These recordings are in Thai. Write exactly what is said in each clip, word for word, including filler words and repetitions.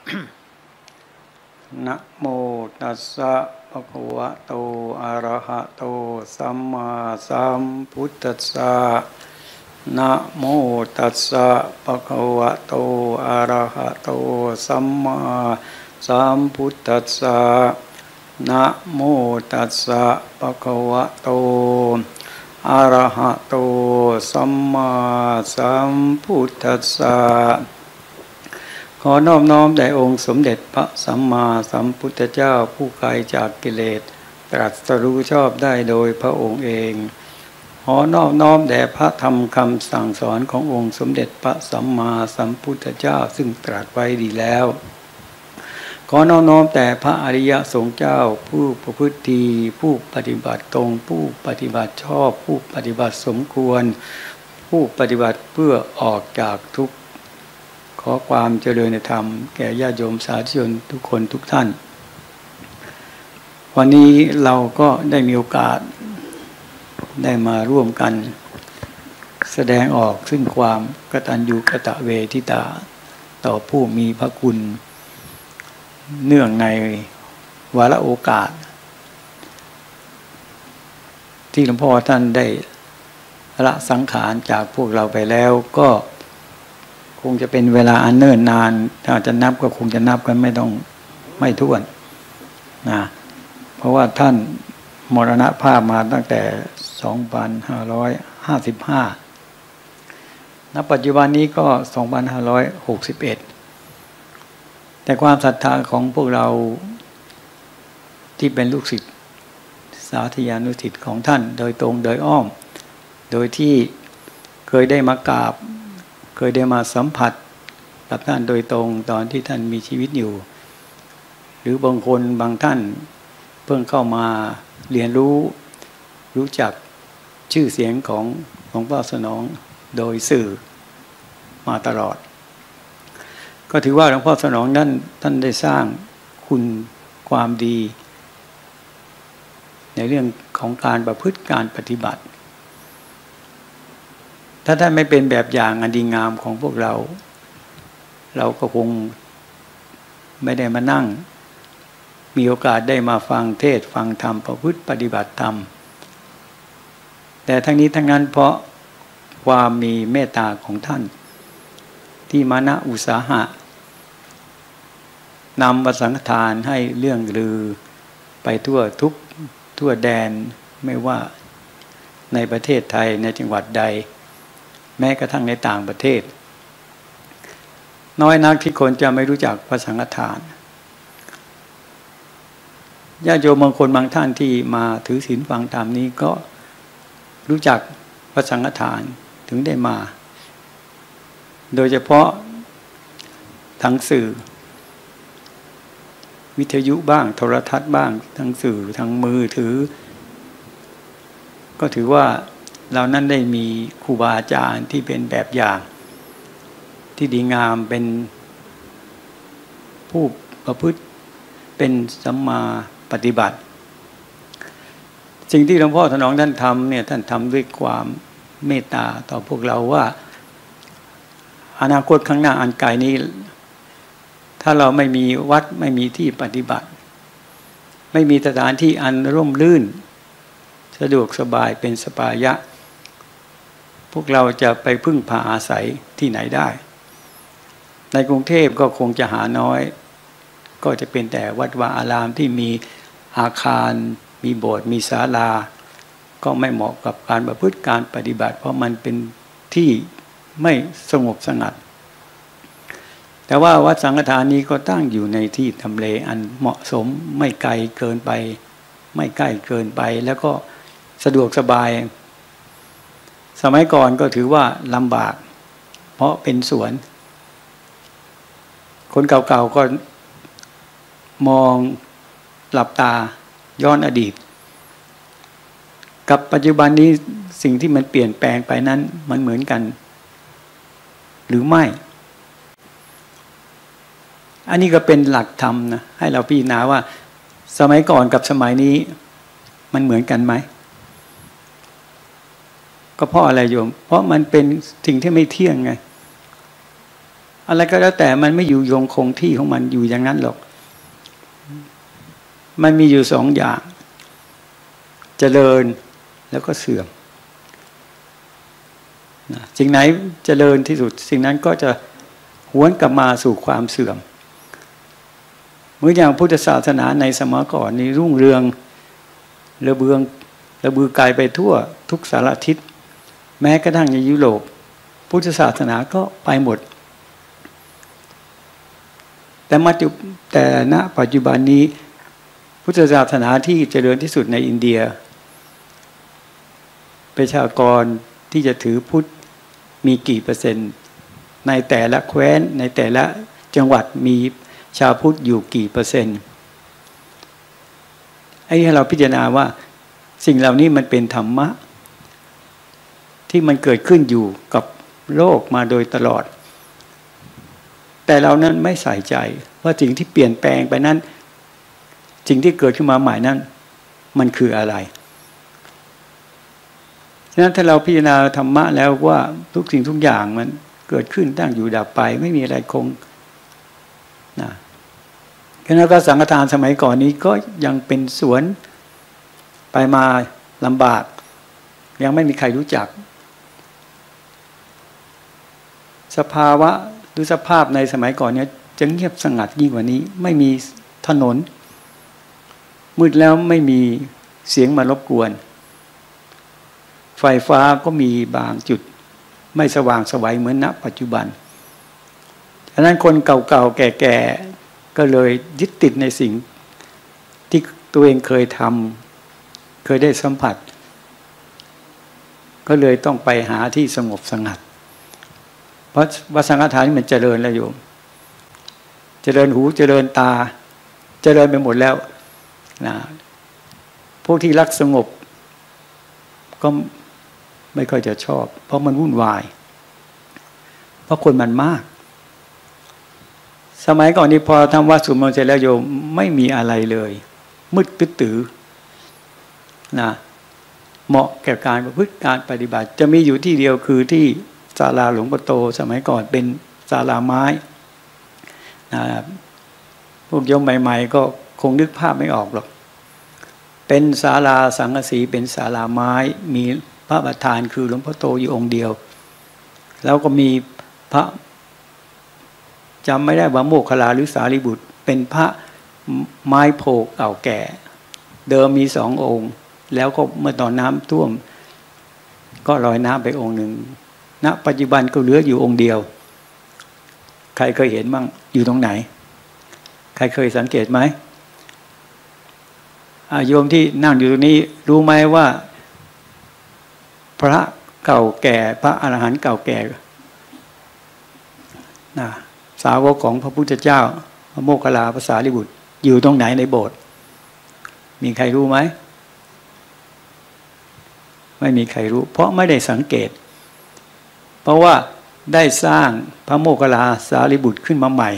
นะโมตัสสะภะคะวะโตอะระหะโตสัมมาสัมพุทธัสสะนะโมตัสสะภะคะวะโตอะระหะโตสัมมาสัมพุทธัสสะนะโมตัสสะภะคะวะโตอะระหะโตสัมมาสัมพุทธัสสะขอนอบน้อมแด่องค์สมเด็จพระสัมมาสัมพุทธเจ้าผู้ไกลจากกิเลสตรัสรู้ชอบได้โดยพระองค์เองขอนอบน้อมแด่พระธรรมคำสั่งสอนขององค์สมเด็จพระสัมมาสัมพุทธเจ้าซึ่งตรัสไว้ดีแล้วขอนอบน้อมแต่พระอริยสงฆ์เจ้าผู้ประพฤติดีผู้ปฏิบัติตรงผู้ปฏิบัติชอบผู้ปฏิบัติสมควรผู้ปฏิบัติเพื่อออกจากทุกข์ขอความเจริญในธรรมแก่ญาติโยมสาธุชนทุกคนทุกท่านวันนี้เราก็ได้มีโอกาสได้มาร่วมกันแสดงออกซึ่งความกตัญญูกตเวทิตาต่อผู้มีพระคุณเนื่องในวาระโอกาสที่หลวงพ่อท่านได้ละสังขารจากพวกเราไปแล้วก็คงจะเป็นเวลาอันเนิ่นนานถ้าจะนับก็คงจะนับกันไม่ต้องไม่ถ้วนนะเพราะว่าท่านมรณภาพมาตั้งแต่สองพันห้าร้อยห้าสิบห้าณปัจจุบันนี้ก็สองพันห้าร้อยหกสิบเอ็ดแต่ความศรัทธาของพวกเราที่เป็นลูกศิษย์สาธยานุศิษย์ของท่านโดยตรงโดยอ้อมโดยที่เคยได้มากราบเคยได้มาสัมผัสกับท่านโดยตรงตอนที่ท่านมีชีวิตอยู่หรือบางคนบางท่านเพิ่งเข้ามาเรียนรู้รู้จักชื่อเสียงของหลวงพ่อสนองโดยสื่อมาตลอดก็ถือว่าหลวงพ่อสนองนั้นท่านได้สร้างคุณความดีในเรื่องของการประพฤติการปฏิบัติถ้าท่านไม่เป็นแบบอย่างอันดีงามของพวกเราเราก็คงไม่ได้มานั่งมีโอกาสได้มาฟังเทศฟังธรรมประพฤติปฏิบัติธรรมแต่ทั้งนี้ทั้งนั้นเพราะความมีเมตตาของท่านที่มานะอุตสาหะนำประสังฆทานให้เรื่องลือไปทั่วทุกทั่วแดนไม่ว่าในประเทศไทยในจังหวัดใดแม้กระทั่งในต่างประเทศน้อยนักที่คนจะไม่รู้จักพระสังฆทานญาติโยมบางคนบางท่านที่มาถือศีลฟังธรรมนี้ก็รู้จักพระสังฆทานถึงได้มาโดยเฉพาะทางสื่อวิทยุบ้างโทรทัศน์บ้างทางสื่อทางมือถือก็ถือว่าเรานั้นได้มีครูบาอาจารย์ที่เป็นแบบอย่างที่ดีงามเป็นผู้ประพฤติเป็นสัมมาปฏิบัติสิ่งที่หลวงพ่อถนอมท่านทำเนี่ยท่านทำด้วยความเมตตาต่อพวกเราว่าอนาคตข้างหน้าอันไกลนี้ถ้าเราไม่มีวัดไม่มีที่ปฏิบัติไม่มีสถานที่อันร่มรื่นสะดวกสบายเป็นสปายะพวกเราจะไปพึ่งพาอาศัยที่ไหนได้ในกรุงเทพก็คงจะหาน้อยก็จะเป็นแต่วัดวาอารามที่มีอาคารมีโบสถ์มีศาลาก็ไม่เหมาะกับการประพฤติการปฏิบัติเพราะมันเป็นที่ไม่สงบสงัดแต่ว่าวัดสังฆทานนี้ก็ตั้งอยู่ในที่ทำเลอันเหมาะสมไม่ไกลเกินไปไม่ใกล้เกินไปแล้วก็สะดวกสบายสมัยก่อนก็ถือว่าลำบากเพราะเป็นสวนคนเก่าๆก็มองหลับตาย้อนอดีตกับปัจจุบันนี้สิ่งที่มันเปลี่ยนแปลงไปนั้นมันเหมือนกันหรือไม่อันนี้ก็เป็นหลักธรรมนะให้เราพิจารณาว่าสมัยก่อนกับสมัยนี้มันเหมือนกันไหมก็เพราะอะไรโยมเพราะมันเป็นสิ่งที่ไม่เที่ยงไงอะไรก็แล้วแต่มันไม่อยู่ยงคงที่ของมันอยู่อย่างนั้นหรอกมันมีอยู่สองอย่างเจริญแล้วก็เสื่อมนะสิ่งไหนเจริญที่สุดสิ่งนั้นก็จะหวนกลับมาสู่ความเสื่อมเหมือนอย่างพุทธศาสนาในสมัยก่อนนี้รุ่งเรืองระเบืองระบือไกลไปทั่วทุกสารทิศแม้กระทั่งในยุโรปพุทธศาสนาก็ไปหมดแต่มาจุแต่ณปัจจุบันนี้พุทธศาสนาที่เจริญที่สุดในอินเดียประชากรที่จะถือพุทธมีกี่เปอร์เซ็นต์ในแต่ละแคว้นในแต่ละจังหวัดมีชาวพุทธอยู่กี่เปอร์เซ็นต์ให้เราพิจารณาว่าสิ่งเหล่านี้มันเป็นธรรมะที่มันเกิดขึ้นอยู่กับโลกมาโดยตลอดแต่เรานั้นไม่ใส่ใจว่าสิ่งที่เปลี่ยนแปลงไปนั้นสิ่งที่เกิดขึ้นมาใหม่นั้นมันคืออะไรฉะนั้นถ้าเราพิจารณาธรรมะแล้วว่าทุกสิ่งทุกอย่างมันเกิดขึ้นตั้งอยู่ดับไปไม่มีอะไรคงนะฉะนั้นก็สังฆทานสมัยก่อนนี้ก็ยังเป็นสวนไปมาลำบากยังไม่มีใครรู้จักสภาวะหรือสภาพในสมัยก่อนนี้จะเงียบสงัดยิ่งกว่านี้ไม่มีถนนมืดแล้วไม่มีเสียงมารบกวนไฟฟ้าก็มีบางจุดไม่สว่างไสวเหมือนณปัจจุบันฉะนั้นคนเก่าๆแก่ๆก็เลยยึดติดในสิ่งที่ตัวเองเคยทำเคยได้สัมผัสก็เลยต้องไปหาที่สงบสงัดเพราะวัสังฆทานนี่มันเจริญแล้วโยมเจริญหูเจริญตาเจริญไปหมดแล้วนะพวกที่รักสงบก็ไม่ค่อยจะชอบเพราะมันวุ่นวายเพราะคนมันมากสมัยก่อนนี้พอทำวัดสวดมนต์เสร็จแล้วโยมไม่มีอะไรเลยมืดตื้อนะเหมาะแก่การประพฤติการปฏิบัติจะมีอยู่ที่เดียวคือที่ศาลาหลวงปู่โตสมัยก่อนเป็นศาลาไม้นะพวกโยมใหม่ๆก็คงนึกภาพไม่ออกหรอกเป็นศาลาสังกะสีเป็นศาลาไม้มีพระประธานคือหลวงพ่อโตอยู่องค์เดียวแล้วก็มีพระจำไม่ได้ว่าโมคคัลลาหรือสารีบุตรเป็นพระไม้โพกเก่าแก่เดิมมีสององค์แล้วก็เมื่อตอนน้ำท่วมก็ลอยน้ำไปองค์หนึ่งณปัจจุบันก็เหลืออยู่องค์เดียวใครเคยเห็นบ้างอยู่ตรงไหนใครเคยสังเกตไหมโยมที่นั่งอยู่ตรงนี้รู้ไหมว่าพระเก่าแก่พระอรหันต์เก่าแก่นะสาวกของพระพุทธเจ้าพระโมคคัลลาพระสารีบุตรอยู่ตรงไหนในโบสถ์มีใครรู้ไหมไม่มีใครรู้เพราะไม่ได้สังเกตเพราะว่าได้สร้างพระโมคคัลลาสารีบุตรขึ้นมาใหม่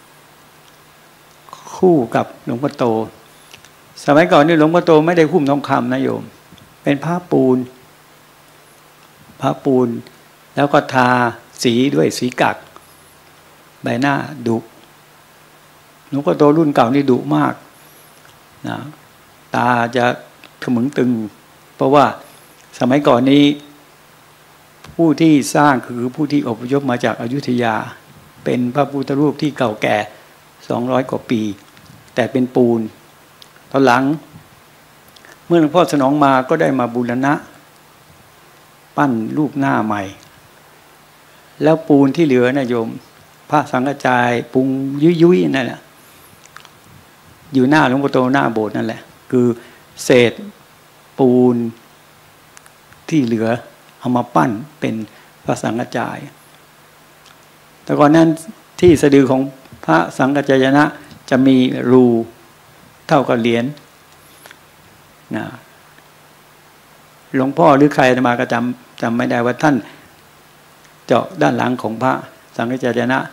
คู่กับหลวงพ่อโตสมัยก่อนนี่หลวงพ่อโตไม่ได้หุ้มทองคำนะโยมเป็นผ้าปูนผ้าปูนแล้วก็ทาสีด้วยสีกักใบหน้าดุหลวงพ่อโตรุ่นเก่านี่ดุมากนะตาจะขมึงตึงเพราะว่าสมัยก่อนนี้ผู้ที่สร้างคือผู้ที่อพยพมาจากอยุธยาเป็นพระพุทธรูปที่เก่าแก่สองร้อยกว่าปีแต่เป็นปูนตอนหลังเมื่อหลวงพ่อสนองมาก็ได้มาบูรณะปั้นรูปหน้าใหม่แล้วปูนที่เหลือนะโยมพระสังฆจายปุงยุ้ยๆนั่นแหละอยู่หน้าหลวงพ่อโตหน้าโบสถ์นั่นแหละคือเศษปูนที่เหลือเอามาปั้นเป็นพระสังฆจายแต่ก่อนนั้นที่สะดือของพระสังฆจายนะจะมีรูเท่ากับเหรียญนะหลวงพ่อหรือใครมาก็จำจำไม่ได้ว่าท่านเจาะด้านหลังของพระสังฆจายนะ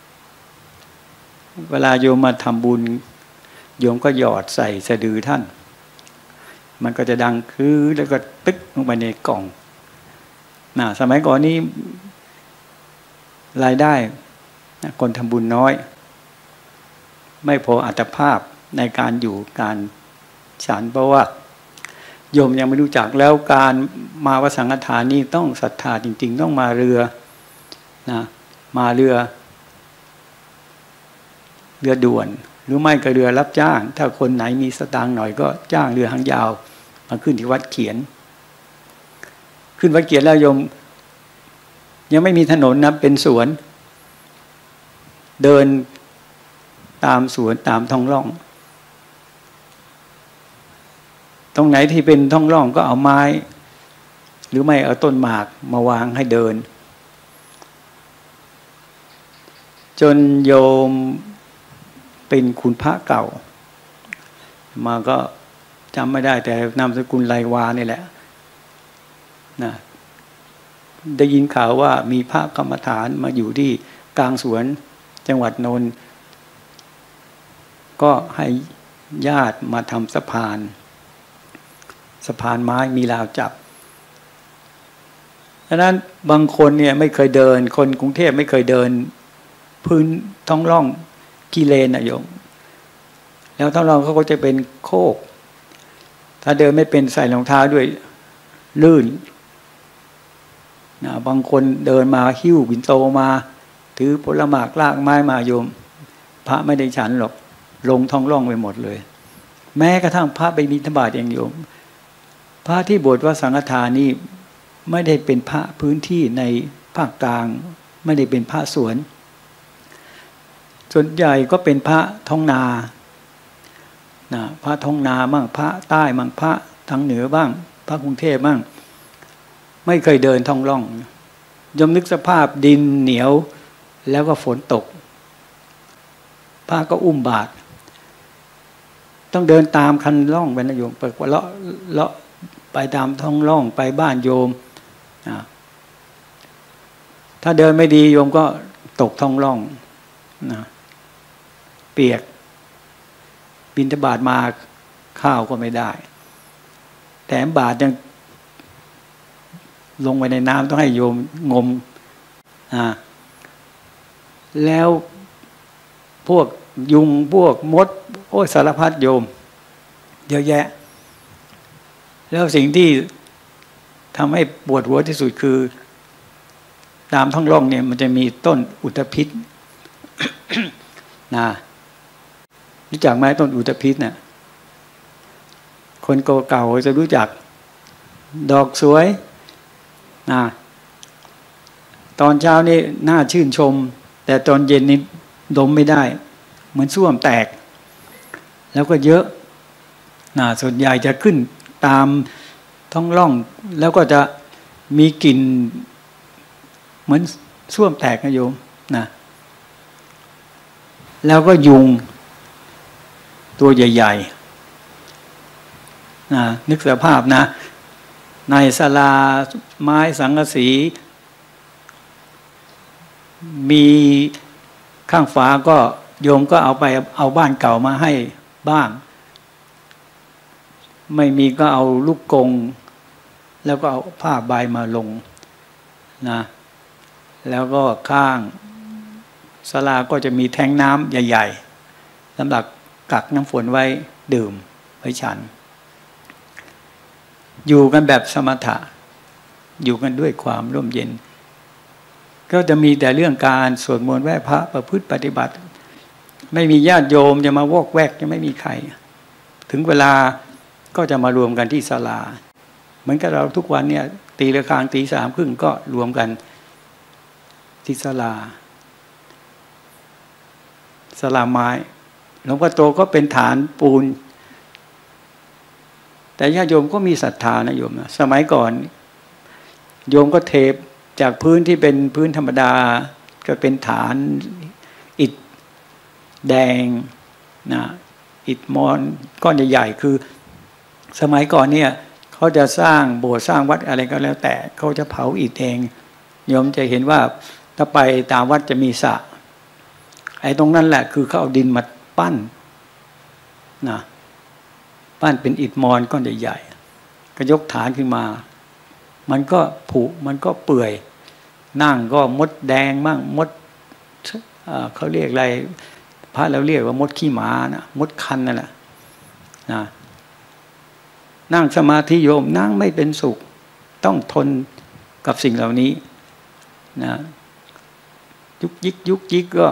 เวลาโยมมาทำบุญโยมก็หยอดใส่สะดือท่านมันก็จะดังคือแล้วก็ตึ๊กลงไปในกล่องนะสมัยก่อนนี้รายได้คนทำบุญน้อยไม่พออัตภาพในการอยู่การฉันเพราะว่าโยมยังไม่รู้จักแล้วการมาวัดสังฆทานนี่ต้องศรัทธาจริงๆต้องมาเรือนะมาเรือเรือด่วนหรือไม่ก็เรือรับจ้างถ้าคนไหนมีสตางค์หน่อยก็จ้างเรือหางยาวมาขึ้นที่วัดเขียนขึ้นวัดเขียนแล้วโยมยังไม่มีถนนนะเป็นสวนเดินตามสวนตามท้องร่องตรงไหนที่เป็นท้องร่องก็เอาไม้หรือไม่เอาต้นหมากมาวางให้เดินจนโยมเป็นคุณพระเก่ามาก็จำไม่ได้แต่นามสกุลไลวานี่แหละนะได้ยินข่าวว่ามีพระกรรมฐานมาอยู่ที่กลางสวนจังหวัดนนท์ก็ให้ญาติมาทำสะพานสะพานไม้มีราวจับดังนั้นบางคนเนี่ยไม่เคยเดินคนกรุงเทพไม่เคยเดินพื้นท้องร่องกิเลนนะโยมแล้วท้องร่องเขาก็จะเป็นโคกถ้าเดินไม่เป็นใส่รองเท้าด้วยลื่นนะบางคนเดินมาหิ้วปิ่นโตมาถือผลหมากลากไม้มาโยมพระไม่ได้ฉันหรอกลงท้องร่องไปหมดเลยแม้กระทั่งพระไปบิณฑบาตเองโยมพระที่บวชวัดสังฆทานนี่ไม่ได้เป็นพระพื้นที่ในภาคกลางไม่ได้เป็นพระสวนส่วนใหญ่ก็เป็นพระท้องนานะพระท้องนาบ้างพระใต้บ้างพระทางเหนือบ้างพระกรุงเทพบ้างไม่เคยเดินท้องร่องยมนึกสภาพดินเหนียวแล้วก็ฝนตกพระก็อุ้มบาตรต้องเดินตามคันร่องไปนะโยมเปิดว่าเลาะเลาะไปตามท้องร่องไปบ้านโยมนะถ้าเดินไม่ดีโยมก็ตกท้องร่องนะเปียกบิณฑบาตมาข้าวก็ไม่ได้แถมบาตรยังลงไปในน้ำต้องให้โยมงมอ่าแล้วพวกยุงพวกมดโอ้สารพัดโยมเยอะแยะแล้วสิ่งที่ทำให้ปวดหัวที่สุดคือตามท้องร่องเนี่ยมันจะมีต้นอุตภิษ นะรู้จักไหมต้นอุตภิษเนี่ยคนเก่าๆจะรู้จักดอกสวยนะตอนเช้านี่น่าชื่นชมแต่ตอนเย็นนี่ดมไม่ได้เหมือนส้วมแตกแล้วก็เยอะนะส่วนใหญ่จะขึ้นตามท้องร่องแล้วก็จะมีกลิ่นเหมือนส้วมแตกนะโยมนะแล้วก็ยุงตัวใหญ่ๆนะนึกสภาพนะในศาลาไม้สังกะสีมีข้างฝาก็โยมก็เอาไปเอาบ้านเก่ามาให้บ้างไม่มีก็เอาลูกกงแล้วก็เอาผ้าใบมาลงนะแล้วก็ข้างศาลาก็จะมีแทงน้ำใหญ่ๆสำหรับกักน้ำฝนไว้ดื่มไว้ฉันอยู่กันแบบสมถะอยู่กันด้วยความร่มเย็นก็จะมีแต่เรื่องการสวดมนต์ไหว้พระประพฤติปฏิบัติไม่มีญาติโยมจะมาวอกแวกจะไม่มีใครถึงเวลาก็จะมารวมกันที่ศาลาเหมือนกับเราทุกวันเนี่ยตีระฆังตีสามครึ่งก็รวมกันที่ศาลาศาลาไม้หลวงพ่อโตก็เป็นฐานปูนแต่ญาติโยมก็มีศรัทธานะโยมนะสมัยก่อนโยมก็เทจากพื้นที่เป็นพื้นธรรมดาก็เป็นฐานอิฐแดงนะอิฐมอนก้อนใหญ่ๆคือสมัยก่อนเนี่ยเขาจะสร้างโบสถ์สร้างวัดอะไรก็แล้วแต่เขาจะเผาอิฐเองโยมจะเห็นว่าถ้าไปตามวัดจะมีสระไอ้ตรงนั้นแหละคือเขาเอาดินมาปั้นนะปั้นเป็นอิฐมอนก้อนใหญ่ๆก็ยกฐานขึ้นมามันก็ผุมันก็เปื่อยนั่งก็มดแดงมั่งมดเขาเรียกอะไรพระเราเรียกว่ามดขี้หมานะมดคันนั่นแหละนะนั่งสมาธิโยมนั่งไม่เป็นสุขต้องทนกับสิ่งเหล่านี้นะยุกยิกยุกยิกก็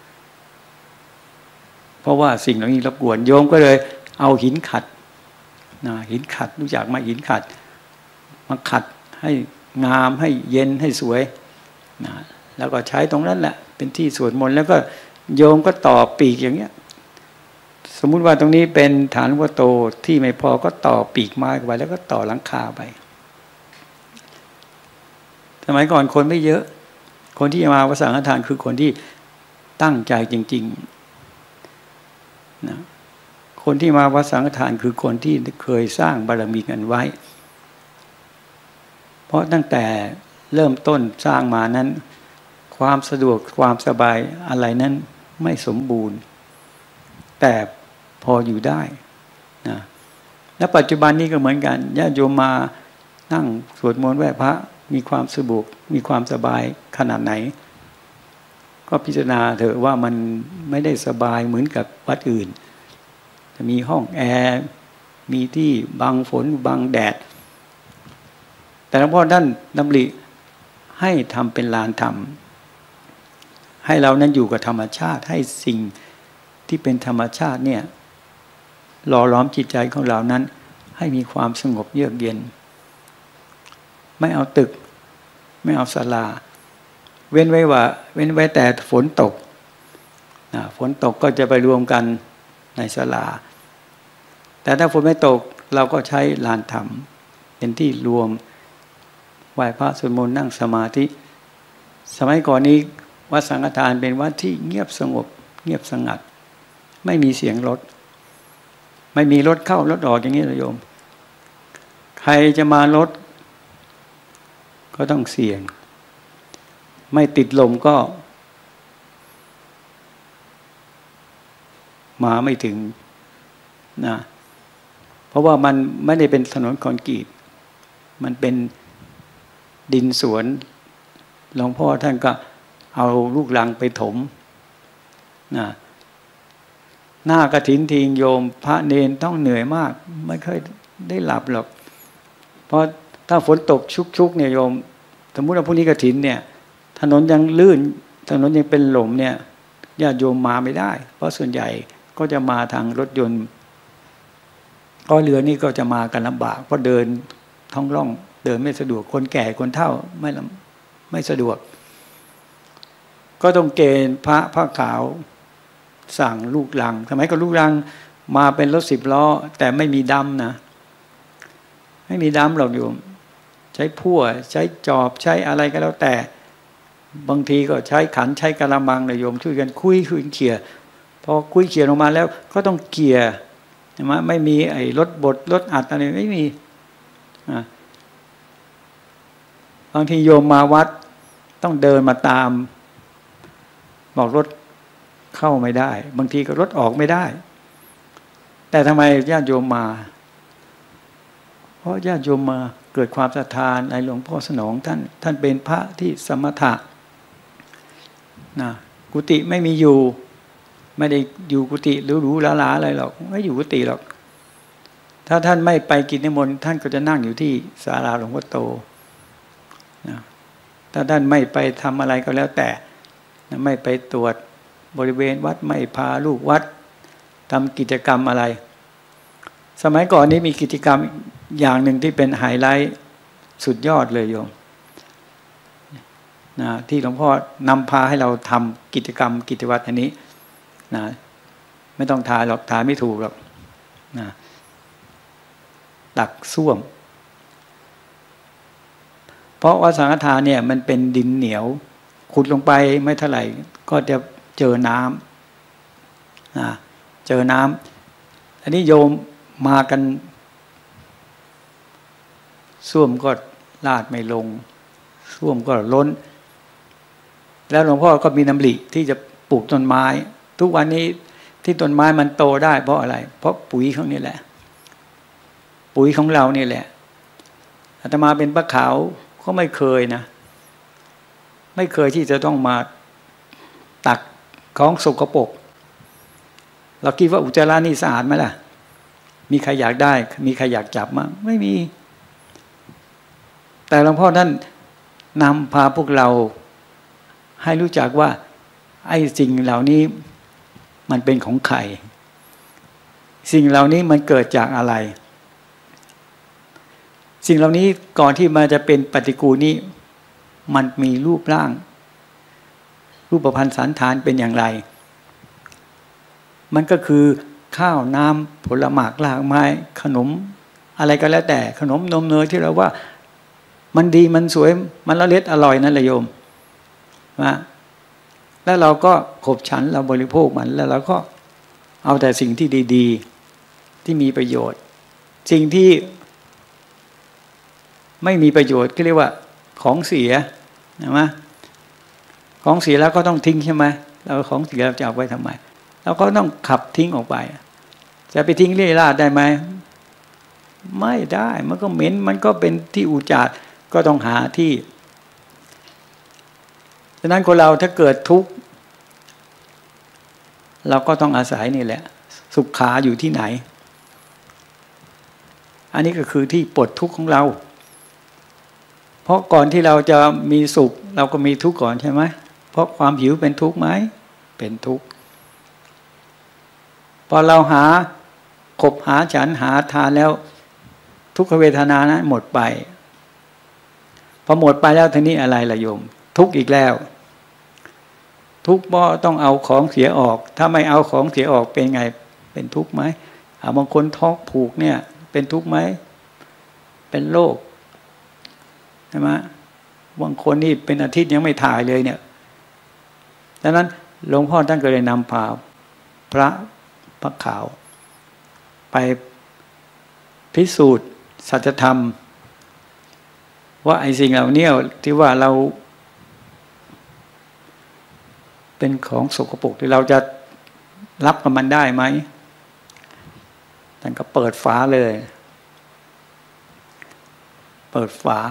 เพราะว่าสิ่งเหล่านี้รบกวนโยมก็เลยเอาหินขัดนะหินขัดรู้จักไหมหินขัดมาขัดให้งามให้เย็นให้สวยนะแล้วก็ใช้ตรงนั้นแหละเป็นที่สวดมนต์แล้วก็โยมก็ต่อปีกอย่างเงี้ยสมมุติว่าตรงนี้เป็นฐานวัตโตที่ไม่พอก็ต่อปีกไม้ไปแล้วก็ต่อหลังคาไปสมัยก่อนคนไม่เยอะคนที่มาวัดสังฆทานคือคนที่ตั้งใจจริงๆนะคนที่มาวัดสังฆทานคือคนที่เคยสร้างบารมีกันไว้เพราะตั้งแต่เริ่มต้นสร้างมานั้นความสะดวกความสบายอะไรนั้นไม่สมบูรณ์แต่พออยู่ได้นะและปัจจุบันนี้ก็เหมือนกันญาติโยมมานั่งสวดมนต์ไหว้พระมีความสะดวกมีความสบายขนาดไหนก็พิจารณาเถอะว่ามันไม่ได้สบายเหมือนกับวัดอื่นจะมีห้องแอร์มีที่บังฝนบังแดดแต่หลวงพ่อท่านดำริให้ทำเป็นลานธรรมให้เรานั้นอยู่กับธรรมชาติให้สิ่งที่เป็นธรรมชาติเนี่ยหล่อล้อมจิตใจของเรานั้นให้มีความสงบเยือกเย็นไม่เอาตึกไม่เอาศาลาเว้นไว้ว่าเว้นไว้แต่ฝนตกนะฝนตกก็จะไปรวมกันในศาลาแต่ถ้าฝนไม่ตกเราก็ใช้ลานธรรมเป็นที่รวมไหว้พระสวดมนต์นั่งสมาธิสมัยก่อนนี้วัดสังฆทานเป็นวัดที่เงียบสงบเงียบสงัดไม่มีเสียงรถไม่มีรถเข้ารถออกอย่างนี้โยมใครจะมารถก็ต้องเสี่ยงไม่ติดลมก็มาไม่ถึงนะเพราะว่ามันไม่ได้เป็นถนนคอนกรีตมันเป็นดินสวนหลวงพ่อท่านก็เอาลูกรังไปถมนะหน้ากฐินทีโยมพระเนนต้องเหนื่อยมากไม่เคยได้หลับหรอกเพราะถ้าฝนตกชุกๆเนี่ยโยมสมมุติว่าพรุ่งนี้กฐินเนี่ยถนนยังลื่นถนนยังเป็นหลุมเนี่ยญาติโยมมาไม่ได้เพราะส่วนใหญ่ก็จะมาทางรถยนต์ก็เรือนี่ก็จะมากันลำบากเพราะเดินท้องร่องเดินไม่สะดวกคนแก่คนเฒ่าไม่ไม่สะดวกก็ต้องเกณฑ์พระผ้าขาวสั่งลูกรังสมัยก็ลูกรังมาเป็นรถสิบล้อแต่ไม่มีดำนะไม่มีดำหรอกโยมใช้พั่วใช้จอบใช้อะไรก็แล้วแต่บางทีก็ใช้ขันใช้กะละมังเลยโยมช่วยกันคุยคุยเขี่ยพอคุยเขี่ยลงมาแล้วก็ต้องเกี่ยใช่ไหมไม่มีไอ้รถบดรถอัดอะไรไม่มีบางทีโยมมาวัดต้องเดินมาตามบอกรถเข้าไม่ได้บางทีก็รถออกไม่ได้แต่ทำไมญาติโยมมาเพราะญาติโยมมาเกิดความศรัทธาในหลวงพ่อสนองท่านท่านเป็นพระที่สมถะนะกุฏิไม่มีอยู่ไม่ได้อยู่กุฏิหรูๆหราๆอะไรหรอกไม่อยู่กุฏิหรอกถ้าท่านไม่ไปกินนิมนต์ท่านก็จะนั่งอยู่ที่ศาลาหลวงพ่อโตนะถ้าท่านไม่ไปทำอะไรก็แล้วแต่ไม่ไปตรวจบริเวณวัดไม่พาลูกวัดทำกิจกรรมอะไรสมัยก่อนนี้มีกิจกรรมอย่างหนึ่งที่เป็นไฮไลท์สุดยอดเลยโยมนะที่หลวงพ่อนำพาให้เราทำกิจกรรมกิจวัตรอันนี้นะไม่ต้องทายหรอกทายไม่ถูกหรอกนะตักส้วมเพราะว่าสังฆทานเนี่ยมันเป็นดินเหนียวขุดลงไปไม่เท่าไหร่ก็จะเจอน้ำนะเจอน้ำอันนี้โยมมากันส้วมก็ลาดไม่ลงส้วมก็ล้นแล้วหลวงพ่อก็มีดำริที่จะปลูกต้นไม้ทุกวันนี้ที่ต้นไม้มันโตได้เพราะอะไรเพราะปุ๋ยของนี่แหละปุ๋ยของเรานี่แหละอาตมาเป็นพระขาวก็ไม่เคยนะไม่เคยที่จะต้องมาตักของสกปรกเราคิดว่าอุจจาระนี่สะอาดไหมล่ะมีใครอยากได้มีใครอยากจับมั้งไม่มีแต่หลวงพ่อท่านนำพาพวกเราให้รู้จักว่าไอ้สิ่งเหล่านี้มันเป็นของใครสิ่งเหล่านี้มันเกิดจากอะไรสิ่งเหล่านี้ก่อนที่มันจะเป็นปฏิกูลนี้มันมีรูปร่างรูปพรรณสันฐานเป็นอย่างไรมันก็คือข้าวน้ำผลหมากรากไม้ขนมอะไรก็แล้วแต่ขนมนมเนยที่เราว่ามันดีมันสวยมันละเล็ดอร่อยนั่นแหละโยมนะแล้วเราก็ขบฉันเราบริโภคมันแล้วเราก็เอาแต่สิ่งที่ดีๆที่มีประโยชน์สิ่งที่ไม่มีประโยชน์ก็เรียกว่าของเสียนะมั้ยของเสียแล้วก็ต้องทิ้งใช่ไหมเราของเสียเราจะเอาไว้ทำไมเราก็ต้องขับทิ้งออกไปจะไปทิ้งเรี่ยราดได้ไหมไม่ได้มันก็เหม็นมันก็เป็นที่อุจจาระก็ต้องหาที่ฉะนั้นคนเราถ้าเกิดทุกข์เราก็ต้องอาศัยนี่แหละสุขขาอยู่ที่ไหนอันนี้ก็คือที่ปลดทุกข์ของเราเพราะก่อนที่เราจะมีสุขเราก็มีทุกข์ก่อนใช่ไหมเพราะความหิวเป็นทุกข์ไหมเป็นทุกข์พอเราหาขบหาฉันหาทานแล้วทุกขเวทนานั้นหมดไปพอหมดไปแล้วทีนี้อะไรล่ะโยมทุกข์อีกแล้วทุกข์เพราะต้องเอาของเสียออกถ้าไม่เอาของเสียออกเป็นไงเป็นทุกข์ไหมบางคนท้องผูกเนี่ยเป็นทุกข์ไหมเป็นโรคใช่ไหมบางคนนี่เป็นอาทิตย์ยังไม่ถ่ายเลยเนี่ยดังนั้นหลวงพ่อท่านก็เลยนำพาพระพระขาวไปพิสูจน์สัจธรรมว่าไอ้สิ่งเหล่านี้ที่ว่าเราเป็นของสกปรกที่เราจะรับกับมันได้ไหมท่านก็เปิดฝาเลยเปิดฝา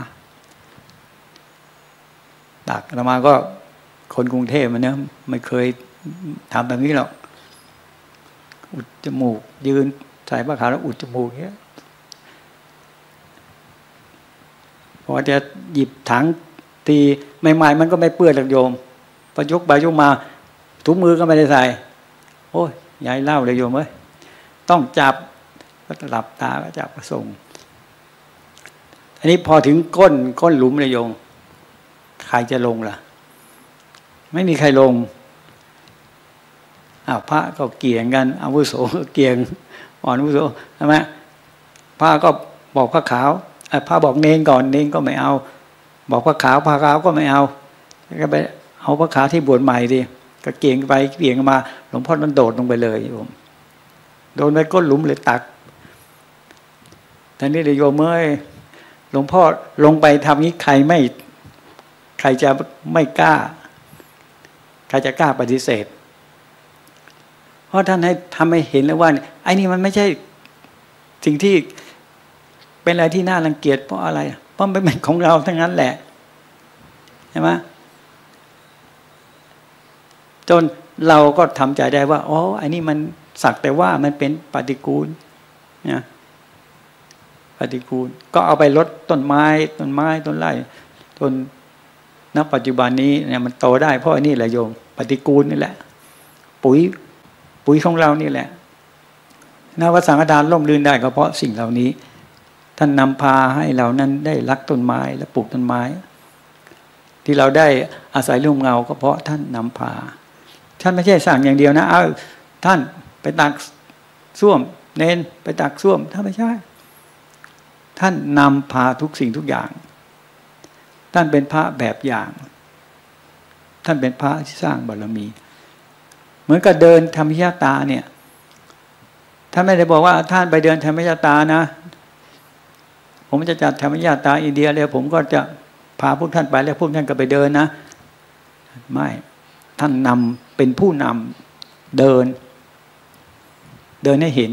ตักอาตมาก็คนกรุงเทพมันเนี่ยไม่เคยทำแบบนี้หรอกอุดจมูกยืนใส่ผ้าขาวแล้วอุดจมูกเงี้ยพอจะหยิบถังตีใหม่ๆมันก็ไม่เปื้อนหรอกโยมพอยกไปยกมาถุงมือก็ไม่ได้ใส่โอ้ยยายเล่าเลยโยมเอ้ยต้องจับก็หลับตาก็จับก็ส่งอันนี้พอถึงก้นก้นหลุมเลยโยมใครจะลงล่ะไม่มีใครลงอ้าวพระก็เกี่ยงกันอาวุโสก็เกี่ยงอ่อนอาวุโสใช่ไหมพระก็บอกพระขาวพระบอกเนงก่อนเนงก็ไม่เอาบอกพระขาวพระขาวก็ไม่เอาก็ไปเอาพระขาวที่บวชใหม่ดิก็เกี่ยงไปเกี่ยงมาหลวงพ่อมันโดดลงไปเลยโยมโดนไปก้นหลุมเลยตักแต่นี่เลยโยมเอ้ยหลวงพ่อลงไปทำนี้ใครไม่ใครจะไม่กล้าใครจะกล้าปฏิเสธเพราะท่านให้ทำให้เห็นแล้วว่าไอ้นี่มันไม่ใช่สิ่งที่เป็นอะไรที่น่ารังเกียจเพราะอะไรเพราะมันเป็นของเราทั้งนั้นแหละใช่ไหมจนเราก็ทำใจได้ว่าอ๋อไอ้นี่มันสักแต่ว่ามันเป็นปฏิกูลนะปฏิกูลก็เอาไปลดต้นไม้ต้นไม้ต้นไร่ต้นณปัจจุบันนี้เนี่ยมันโตได้เพราะอันนี้แหละโยมปฏิกูลนี่แหละปุ๋ยปุ๋ยของเรานี่แหละนวสังฆทานร่มรื่นได้ก็เพราะสิ่งเหล่านี้ท่านนำพาให้เรานั้นได้รักต้นไม้และปลูกต้นไม้ที่เราได้อาศัยร่มเงาก็เพราะท่านนำพาท่านไม่ใช่สั่งอย่างเดียวนะเอาท่านไปตักส้วมเน้นไปตักส้วมท่านไม่ใช่ท่านนำพาทุกสิ่งทุกอย่างท่านเป็นพระแบบอย่างท่านเป็นพระที่สร้างบารมีเหมือนกับเดินธรรมยตาเนี่ยท่านไม่ได้บอกว่าท่านไปเดินธรรมยตานะผมจะจัดธรรมยตาอินเดียแล้วผมก็จะพาพวกท่านไปแล้วพวกท่านก็ไปเดินนะไม่ท่านนำเป็นผู้นำเดินเดินให้เห็น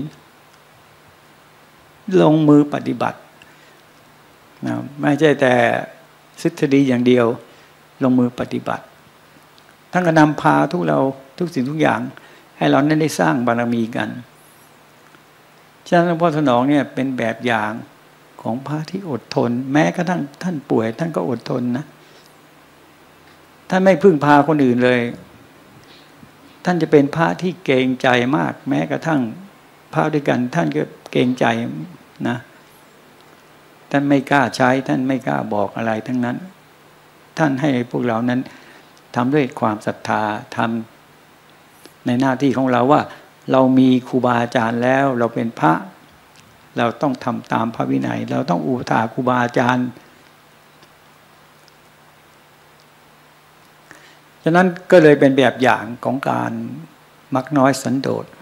ลงมือปฏิบัตินะไม่ใช่แต่ทฤษฎีอย่างเดียวลงมือปฏิบัติท่านก็นำพาทุกเราทุกสิ่งทุกอย่างให้เรานั้นได้สร้างบารมีกันฉะนั้นหลวงพ่อสนองเนี่ยเป็นแบบอย่างของพระที่อดทนแม้กระทั่งท่านป่วยท่านก็อดทนนะท่านไม่พึ่งพาคนอื่นเลยท่านจะเป็นพระที่เกรงใจมากแม้กระทั่งพระด้วยกันท่านก็เกรงใจนะท่านไม่กล้าใช้ท่านไม่กล้าบอกอะไรทั้งนั้นท่านให้พวกเรานั้นทำด้วยความศรัทธาทำในหน้าที่ของเราว่าเรามีครูบาอาจารย์แล้วเราเป็นพระเราต้องทำตามพระวินัยเราต้องอุปถากครูบาอาจารย์ฉะนั้นก็เลยเป็นแบบอย่างของการมักน้อยสันโดษ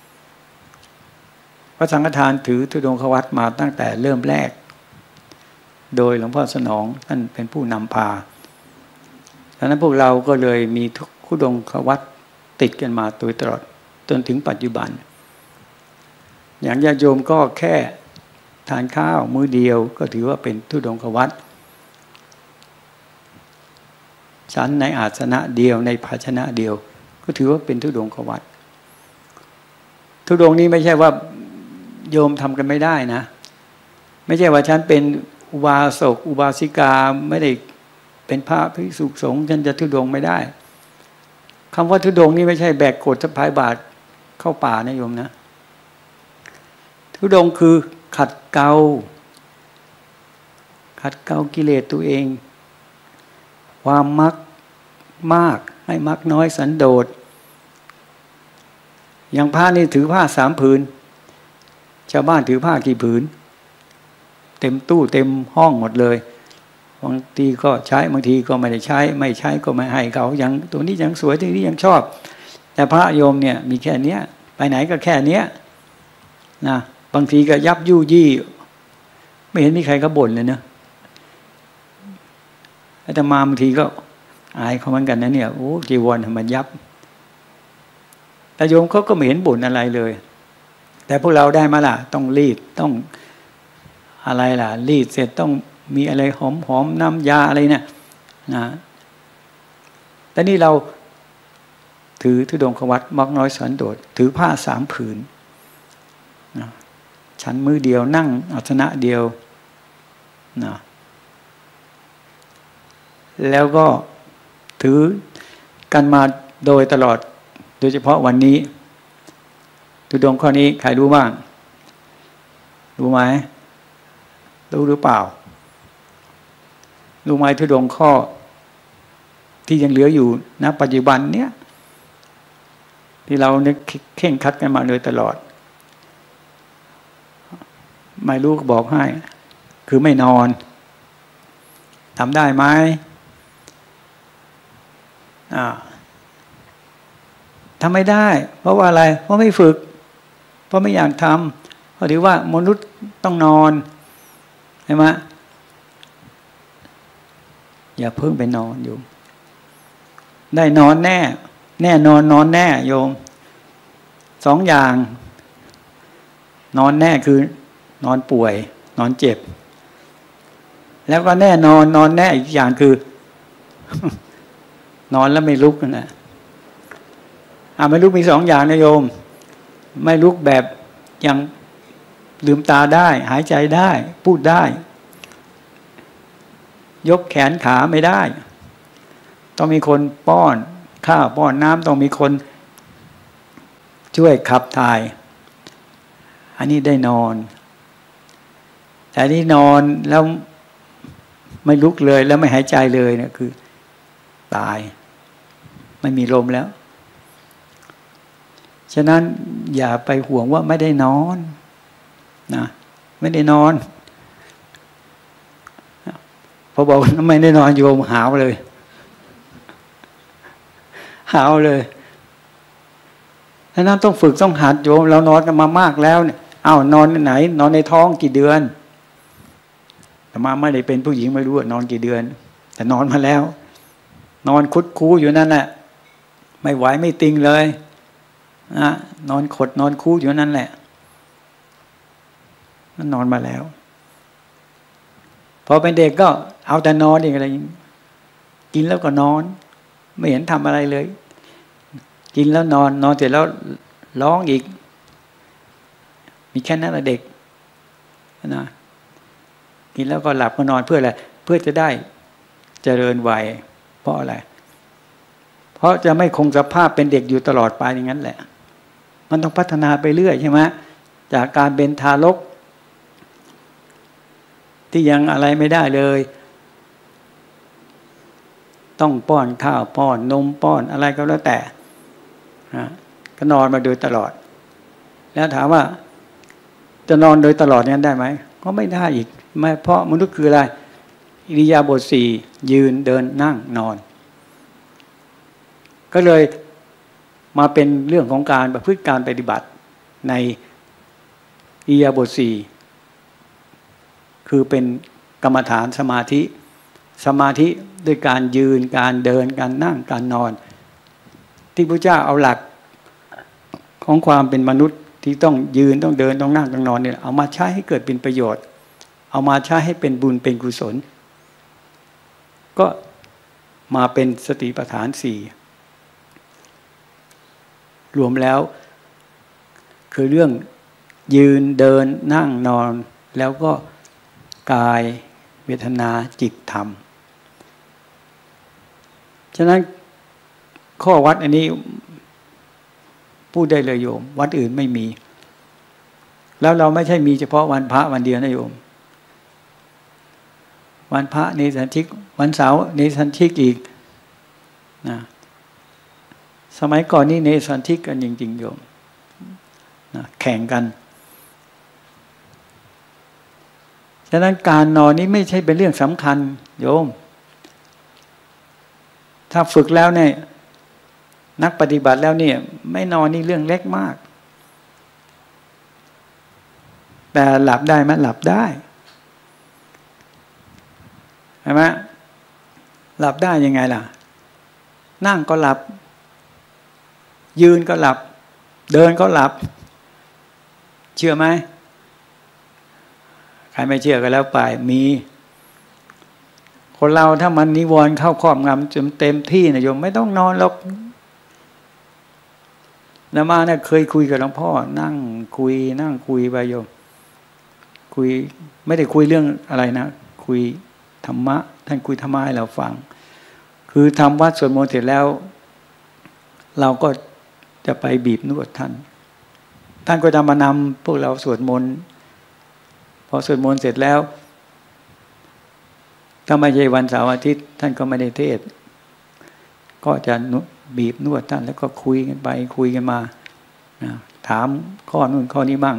พระสังฆทานถือธุดงควัตรมาตั้งแต่เริ่มแรกโดยหลวงพ่อสนองท่านเป็นผู้นำพาฉะนั้นพวกเราก็เลยมีธุดงควัตรติดกันมาโดยตลอดจนถึงปัจจุบันอย่างญาติโยมก็แค่ทานข้าวมื้อเดียวก็ถือว่าเป็นธุดงควัตรฉันในอาสนะเดียวในภาชนะเดียวก็ถือว่าเป็นธุดงควัตรธุดงนี้ไม่ใช่ว่าโยมทำกันไม่ได้นะไม่ใช่ว่าฉันเป็นอุบาสกอุบาสิกาไม่ได้เป็นพระภิกษุสงฆ์ฉันจะธุดงไม่ได้คำว่าธุดงนี้ไม่ใช่แบกโกรธสะพายบาตรเข้าป่านะโยมนะธุดงคือขัดเกลาขัดเกลากิเลสตัวเองความมักมากให้มักน้อยสันโดษอย่างพระนี่ถือผ้าสามผืนชาวบ้านถือผ้ากี่ผืนเต็มตู้เต็มห้องหมดเลยบางทีก็ใช้บางทีก็ไม่ได้ใช้ไม่ใช้ก็ไม่ให้เขายังตัวนี้ยังสวยตัวนี้ยังชอบแต่พระโยมเนี่ยมีแค่เนี้ยไปไหนก็แค่เนี้ยนะบางทีก็ยับยุยี่ไม่เห็นมีใครก็บ่นเลยนะอาตมาบางทีก็อายเขาเหมือนกันนะเนี่ยโอ้จีวรมันยับแต่โยมเขาก็ไม่เห็นบ่นอะไรเลยแต่พวกเราได้มาล่ะต้องรีดต้องอะไรล่ะรีดเสร็จต้องมีอะไรหอมๆน้ำยาอะไรเนี่ยนะแต่นี่เราถือธุดงควัตรมักน้อยสันโดษถือผ้าสามผืนนะฉันมือเดียวนั่งอาสนะเดียวนะแล้วก็ถือกันมาโดยตลอดโดยเฉพาะวันนี้ธุดงข้อนี้ใครรู้บ้างรู้ไหมรู้หรือเปล่ารู้ไหมธุดงข้อที่ยังเหลืออยู่ณปัจจุบันเนี้ยที่เราเนี่ยเข่งคัดกันมาโดยตลอดไม่รู้ก็บอกให้คือไม่นอนทำได้ไหมอ่าทำไม่ได้เพราะว่าอะไรเพราะไม่ฝึกเพราะไม่อยากทำเพราะถือว่ามนุษย์ต้องนอนใช่ไหมอย่าเพิ่งไปนอนโยมได้นอนแน่แน่นอนนอนแน่โยมสองอย่างนอนแน่คือนอนป่วยนอนเจ็บแล้วก็แน่นอนนอนแน่อีกอย่างคือนอนแล้วไม่ลุกนะอ่าไม่ลุกมีสองอย่างนะโยมไม่ลุกแบบยังลืมตาได้หายใจได้พูดได้ยกแขนขาไม่ได้ต้องมีคนป้อนข้าวป้อนน้ำต้องมีคนช่วยขับถ่ายอันนี้ได้นอนแต่นี่นอนแล้วไม่ลุกเลยแล้วไม่หายใจเลยเนี่ยคือตายไม่มีลมแล้วฉะนั้นอย่าไปห่วงว่าไม่ได้นอนนะไม่ได้นอนพอบอกว่าไม่ได้นอนโยมหาวเลยหาวเลยฉะนั้นต้องฝึกต้องหัดโยมเรานอนกันมามากแล้วเนี่ยอ้าวนอนไหนนอนในท้องกี่เดือนแต่มาไม่ได้เป็นผู้หญิงไม่รู้ว่านอนกี่เดือนแต่นอนมาแล้วนอนคุดคู้อยู่นั่นแหละไม่ไหวไม่ติงเลยนะนอนขดนอนคู้อยู่นั่นแหละนั่นนอนมาแล้วพอเป็นเด็กก็เอาแต่นอนเองอะไรกินแล้วก็นอนไม่เห็นทำอะไรเลยกินแล้วนอนนอนเสร็จแล้วร้องอีกมีแค่นั้นแหละเด็กนะกินแล้วก็หลับก็นอนเพื่ออะไรเพื่อจะได้เจริญวัยเพราะอะไรเพราะจะไม่คงสภาพเป็นเด็กอยู่ตลอดไปอย่างนั้นแหละมันต้องพัฒนาไปเรื่อยใช่ไหมจากการเป็นทารกที่ยังอะไรไม่ได้เลยต้องป้อนข้าวป้อนนมป้อนอะไรก็แล้วแต่ก็นอนมาโดยตลอดแล้วถามว่าจะนอนโดยตลอดนั้นได้ไหมก็ไม่ได้อีกไม่เพราะมนุษย์คืออะไรอิริยาบถสี่ยืนเดินนั่งนอนก็เลยมาเป็นเรื่องของการประพฤติการปฏิบัติในอิริยาบถสี่คือเป็นกรรมฐานสมาธิสมาธิด้วยการยืนการเดินการนั่งการนอนที่พระเจ้าเอาหลักของความเป็นมนุษย์ที่ต้องยืนต้องเดินต้องนั่งต้องนอนเนี่ยเอามาใช้ให้เกิดเป็นประโยชน์เอามาใช้ให้เป็นบุญเป็นกุศลก็มาเป็นสติปัฏฐานสี่รวมแล้วคือเรื่องยืนเดินนั่งนอนแล้วก็กายเวทนาจิตธรรมฉะนั้นข้อวัดอันนี้พูดได้เลยโยมวัดอื่นไม่มีแล้วเราไม่ใช่มีเฉพาะวันพระวันเดียวนะโยมวันพระเนสันชิกวันเสาร์เนสันชิกอีกนะสมัยก่อนนี่เนสันชิกกันจริงๆโยมนะแข่งกันฉะนั้นการนอนนี้ไม่ใช่เป็นเรื่องสำคัญโยมถ้าฝึกแล้วเนี่ยนักปฏิบัติแล้วเนี่ยไม่นอนนี่เรื่องเล็กมากแต่หลับได้ไหมหลับได้ใช่ไหมหลับได้ยังไงล่ะนั่งก็หลับยืนก็หลับเดินก็หลับเชื่อไหมใครไม่เชื่อก็แล้วไปมีคนเราถ้ามันนิวรณ์เข้าครอบงำจนเต็มที่นะโยมไม่ต้องนอนหรอกแล้วมาเนี่ยเคยคุยกับหลวงพ่อนั่งคุยนั่งคุยไปโยมคุยไม่ได้คุยเรื่องอะไรนะคุยธรรมะท่านคุยธรรมะให้เราฟังคือทำวัดสวดมนต์เสร็จแล้วเราก็จะไปบีบนวดท่านท่านก็จะมานำพวกเราสวดมนต์พอสวดมนต์เสร็จแล้วถ้าไม่ใช่วันเสาร์อาทิตย์ท่านก็ไม่ได้เทศน์ก็จะบีบนวดท่านแล้วก็คุยกันไปคุยกันมานะถามข้อนู้นข้อนี้บ้าง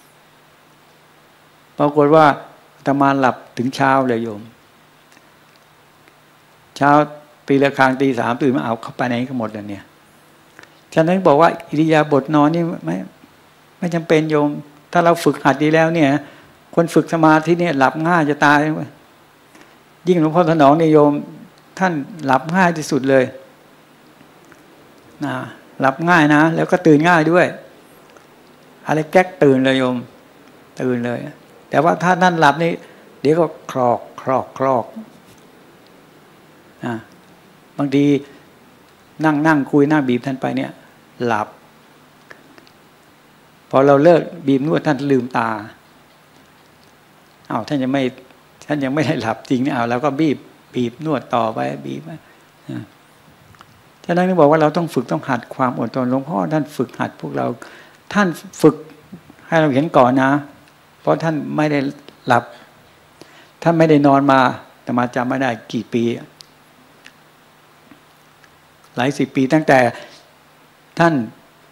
ปรากฏว่าอาตมาหลับถึงเช้าเลยโยมเช้าตีละครั้งตีสามตื่นมาเอาเข้าไปไหนก็หมดแล้วเนี่ยฉะนั้นบอกว่าอิริยาบถนอนนี่ไม่ไม่จำเป็นโยมถ้าเราฝึกหัดดีแล้วเนี่ยคนฝึกสมาธิเนี่ยหลับง่ายจะตายยิ่งหลวงพ่อถนอมเนี่ยโยมท่านหลับง่ายที่สุดเลยนะหลับง่ายนะแล้วก็ตื่นง่ายด้วยอะไรแก๊กตื่นเลยโยมตื่นเลยแต่ว่าถ้าท่านหลับนี่เดี๋ยวก็คลอกคลอกคลอกนะบางทีนั่งนั่งคุยนั่งบีบท่านไปเนี่ยหลับพอเราเลิกบีบนวดท่านลืมตาอ้าวท่านยังไม่ท่านยังไม่ได้หลับจริงเนี่ยเอาแล้วก็บีบบีบนวดต่อไปบีบไปฉะนั้นที่บอกว่าเราต้องฝึกต้องหัดความอดทนหลวงพ่อท่านฝึกหัดพวกเราท่านฝึกให้เราเห็นก่อนนะเพราะท่านไม่ได้หลับท่านไม่ได้นอนมาแต่มาจำไม่ได้กี่ปีหลายสิบปีตั้งแต่ท่าน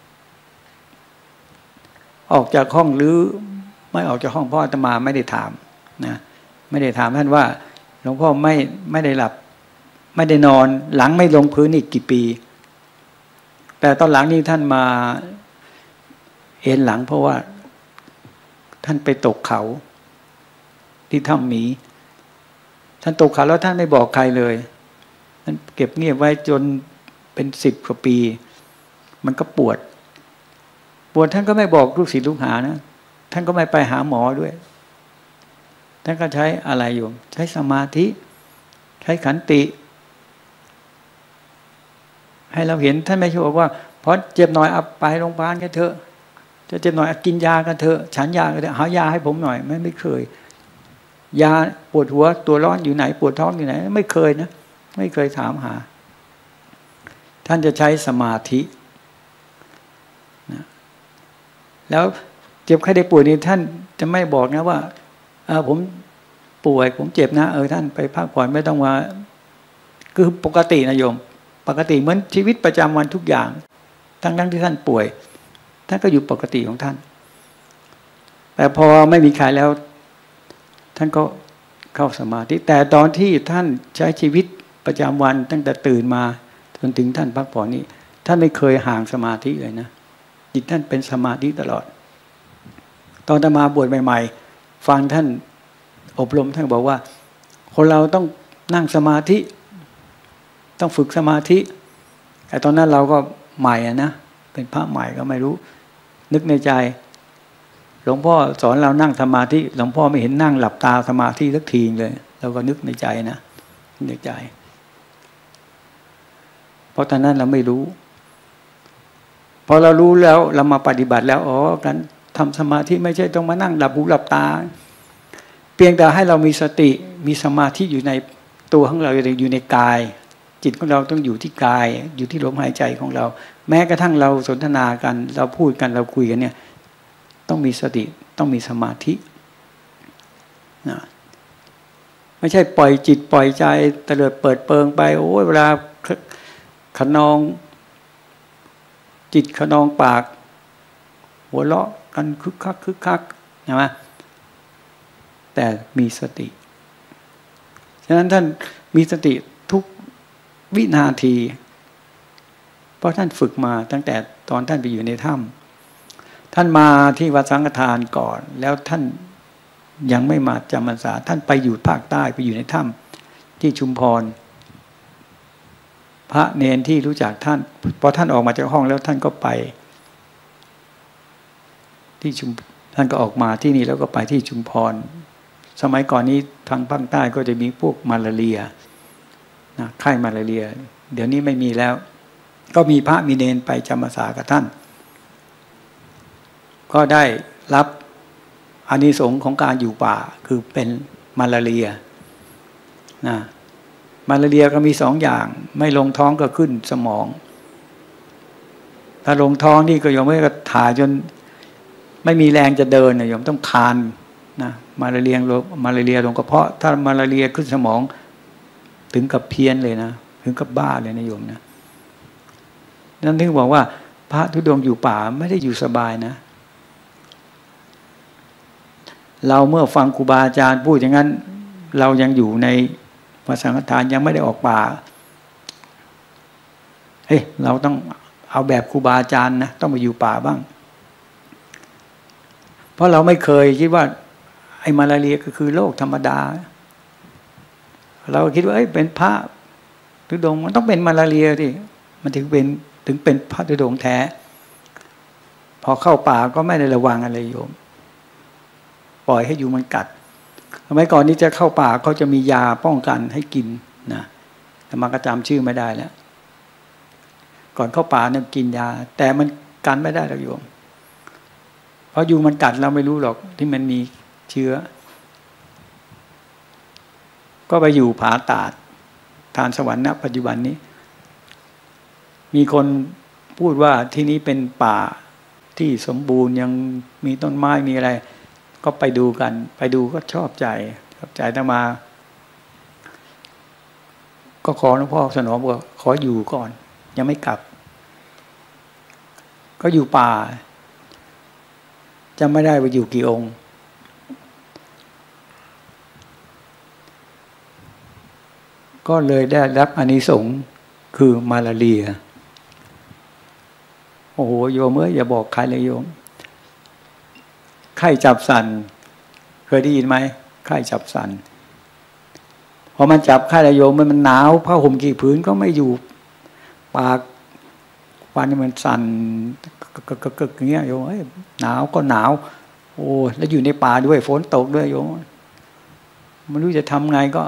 ออกจากห้องหรือไม่ออกจากห้องพ่ออาตมาไม่ได้ถามนะไม่ได้ถามท่านว่าหลวงพ่อไม่ไม่ได้หลับไม่ได้นอนหลังไม่ลงพื้นอีกกี่ปีแต่ตอนหลังนี้ท่านมาเอ็นหลังเพราะว่าท่านไปตกเขาที่ถ้ำหมีท่านตกเขาแล้วท่านไม่บอกใครเลยท่านเก็บเงียบไว้จนเป็นสิบกว่าปีมันก็ปวดปวดท่านก็ไม่บอกลูกศิษย์ลูกหานะท่านก็ไม่ไปหาหมอด้วยท่านก็ใช้อะไรอยู่ใช้สมาธิใช้ขันติให้เราเห็นท่านไม่ใช่บอกว่าพอเจ็บหน่อยเอาไปโรงพยาบาลกันเถอะจะเจ็บหน่อยกินยากันเถอะฉันยากันเถอะหายาให้ผมหน่อยไม่ไม่เคยยาปวดหัวตัวร้อนอยู่ไหนปวดท้องอยู่ไหนไม่เคยนะไม่เคยถามหาท่านจะใช้สมาธินะแล้วเจ็บไข้ได้ป่วยนี่ท่านจะไม่บอกนะว่าผมป่วยผมเจ็บนะเออท่านไปพักผ่อนไม่ต้องมาคือปกตินะโยมปกติเหมือนชีวิตประจำวันทุกอย่างทั้งทั้งที่ท่านป่วยท่านก็อยู่ปกติของท่านแต่พอไม่มีใครแล้วท่านก็เข้าสมาธิแต่ตอนที่ท่านใช้ชีวิตประจำวันตั้งแต่ตื่นมาจนถึงท่านพักผ่อนนี้ท่านไม่เคยห่างสมาธิเลยนะจิตท่านเป็นสมาธิตลอดตอนอาตมาบวชใหม่ๆฟังท่านอบรมท่านบอกว่าคนเราต้องนั่งสมาธิต้องฝึกสมาธิแต่ตอนนั้นเราก็ใหม่อะนะเป็นพระใหม่ก็ไม่รู้นึกในใจหลวงพ่อสอนเรานั่งสมาธิหลวงพ่อไม่เห็นนั่งหลับตาสมาธิสักทีเลยเราก็นึกในใจนะในใจเพราะตอนนั้นเราไม่รู้พอเรารู้แล้วเรามาปฏิบัติแล้วอ๋อการทำสมาธิไม่ใช่ต้องมานั่งหลับหูหลับตาเพียงแต่ให้เรามีสติมีสมาธิอยู่ในตัวของเราอยู่ในกายจิตของเราต้องอยู่ที่กายอยู่ที่ลมหายใจของเราแม้กระทั่งเราสนทนากันเราพูดกันเราคุยกันเนี่ยต้องมีสติต้องมีสมาธินะไม่ใช่ปล่อยจิตปล่อยใจเตลิดเปิดเปิงไปโอ้ยเวลาขนองจิตขนองปากหัวเราะกันคึกคักคึกคักใช่ไหมแต่มีสติฉะนั้นท่านมีสติทุกวินาทีเพราะท่านฝึกมาตั้งแต่ตอนท่านไปอยู่ในถ้ำท่านมาที่วัดสังฆทานก่อนแล้วท่านยังไม่มาจำพรรษาท่านไปอยู่ภาคใต้ไปอยู่ในถ้ำที่ชุมพรพระเนนที่รู้จักท่านพอท่านออกมาจากห้องแล้วท่านก็ไปที่ชุมท่านก็ออกมาที่นี่แล้วก็ไปที่ชุมพรสมัยก่อนนี้ทางภาคใต้ก็จะมีพวกมาลาเรียนะไข้มาลาเรียเดี๋ยวนี้ไม่มีแล้วก็มีพระมีเนนไปจำพรรษากับท่านก็ได้รับอานิสงส์ของการอยู่ป่าคือเป็นมาลาเรียนะมาลาเรียก็มีสองอย่างไม่ลงท้องก็ขึ้นสมองถ้าลงท้องนี่ก็ยอมไม่ก็ถ่ายจนไม่มีแรงจะเดินนะยอมต้องคานนะมาลาเรียมาลาเรียลงกระเพาะถ้ามาลาเรียขึ้นสมองถึงกับเพี้ยนเลยนะถึงกับบ้าเลยนะโยมนะนั่นถึงบอกว่าพระธุดงค์อยู่ป่าไม่ได้อยู่สบายนะเราเมื่อฟังครูบาอาจารย์พูดอย่างนั้นเรายังอยู่ในวัดสังฆทานยังไม่ได้ออกป่าเฮ้ยเราต้องเอาแบบครูบาอาจารย์นะต้องไปอยู่ป่าบ้างเพราะเราไม่เคยคิดว่าไอ้มาลาเรียก็คือโรคธรรมดาเราคิดว่าเอ้ยเป็นพระธุดงค์มันต้องเป็นมาลาเรียดิมันถึงเป็นถึงเป็นพระธุดงค์แท้พอเข้าป่าก็ไม่ได้ระวังอะไรโยมปล่อยให้อยู่มันกัดสมัยก่อนนี้จะเข้าป่าเขาจะมียาป้องกันให้กินนะแต่มาก็จำชื่อไม่ได้แล้วก่อนเข้าป่าเนี่ยกินยาแต่มันกันไม่ได้หรอกโยมเพราะอยู่มันกัดเราไม่รู้หรอกที่มันมีเชื้อก็ไปอยู่ผาตาดทานสวรรค์ณปัจจุบันนี้มีคนพูดว่าที่นี้เป็นป่าที่สมบูรณ์ยังมีต้นไม้มีอะไรก็ไปดูกันไปดูก็ชอบใจชอบใจแต่มาก็ขอหลวงพ่อสนองว่าขออยู่ก่อนยังไม่กลับก็อยู่ป่าจะไม่ได้ไปอยู่กี่องค์ก็เลยได้รับอานิสงส์คือมาลาเรียโอ้โหโยมเอ้ยอย่าบอกใครเลยโยมไข้จับสันเคยได้ยินไหมไข้จับสันพอมันจับไข้ระโยมมันหนาวผ้าห่มกี่ผืนก็ไม่อยู่ปากฟันมันสั่นกึกกึกอย่างเงี้ยโยมเอ้ยหนาวก็หนาวโอ้แล้วอยู่ในป่าด้วยฝนตกด้วยโยมไม่รู้จะทำไงก็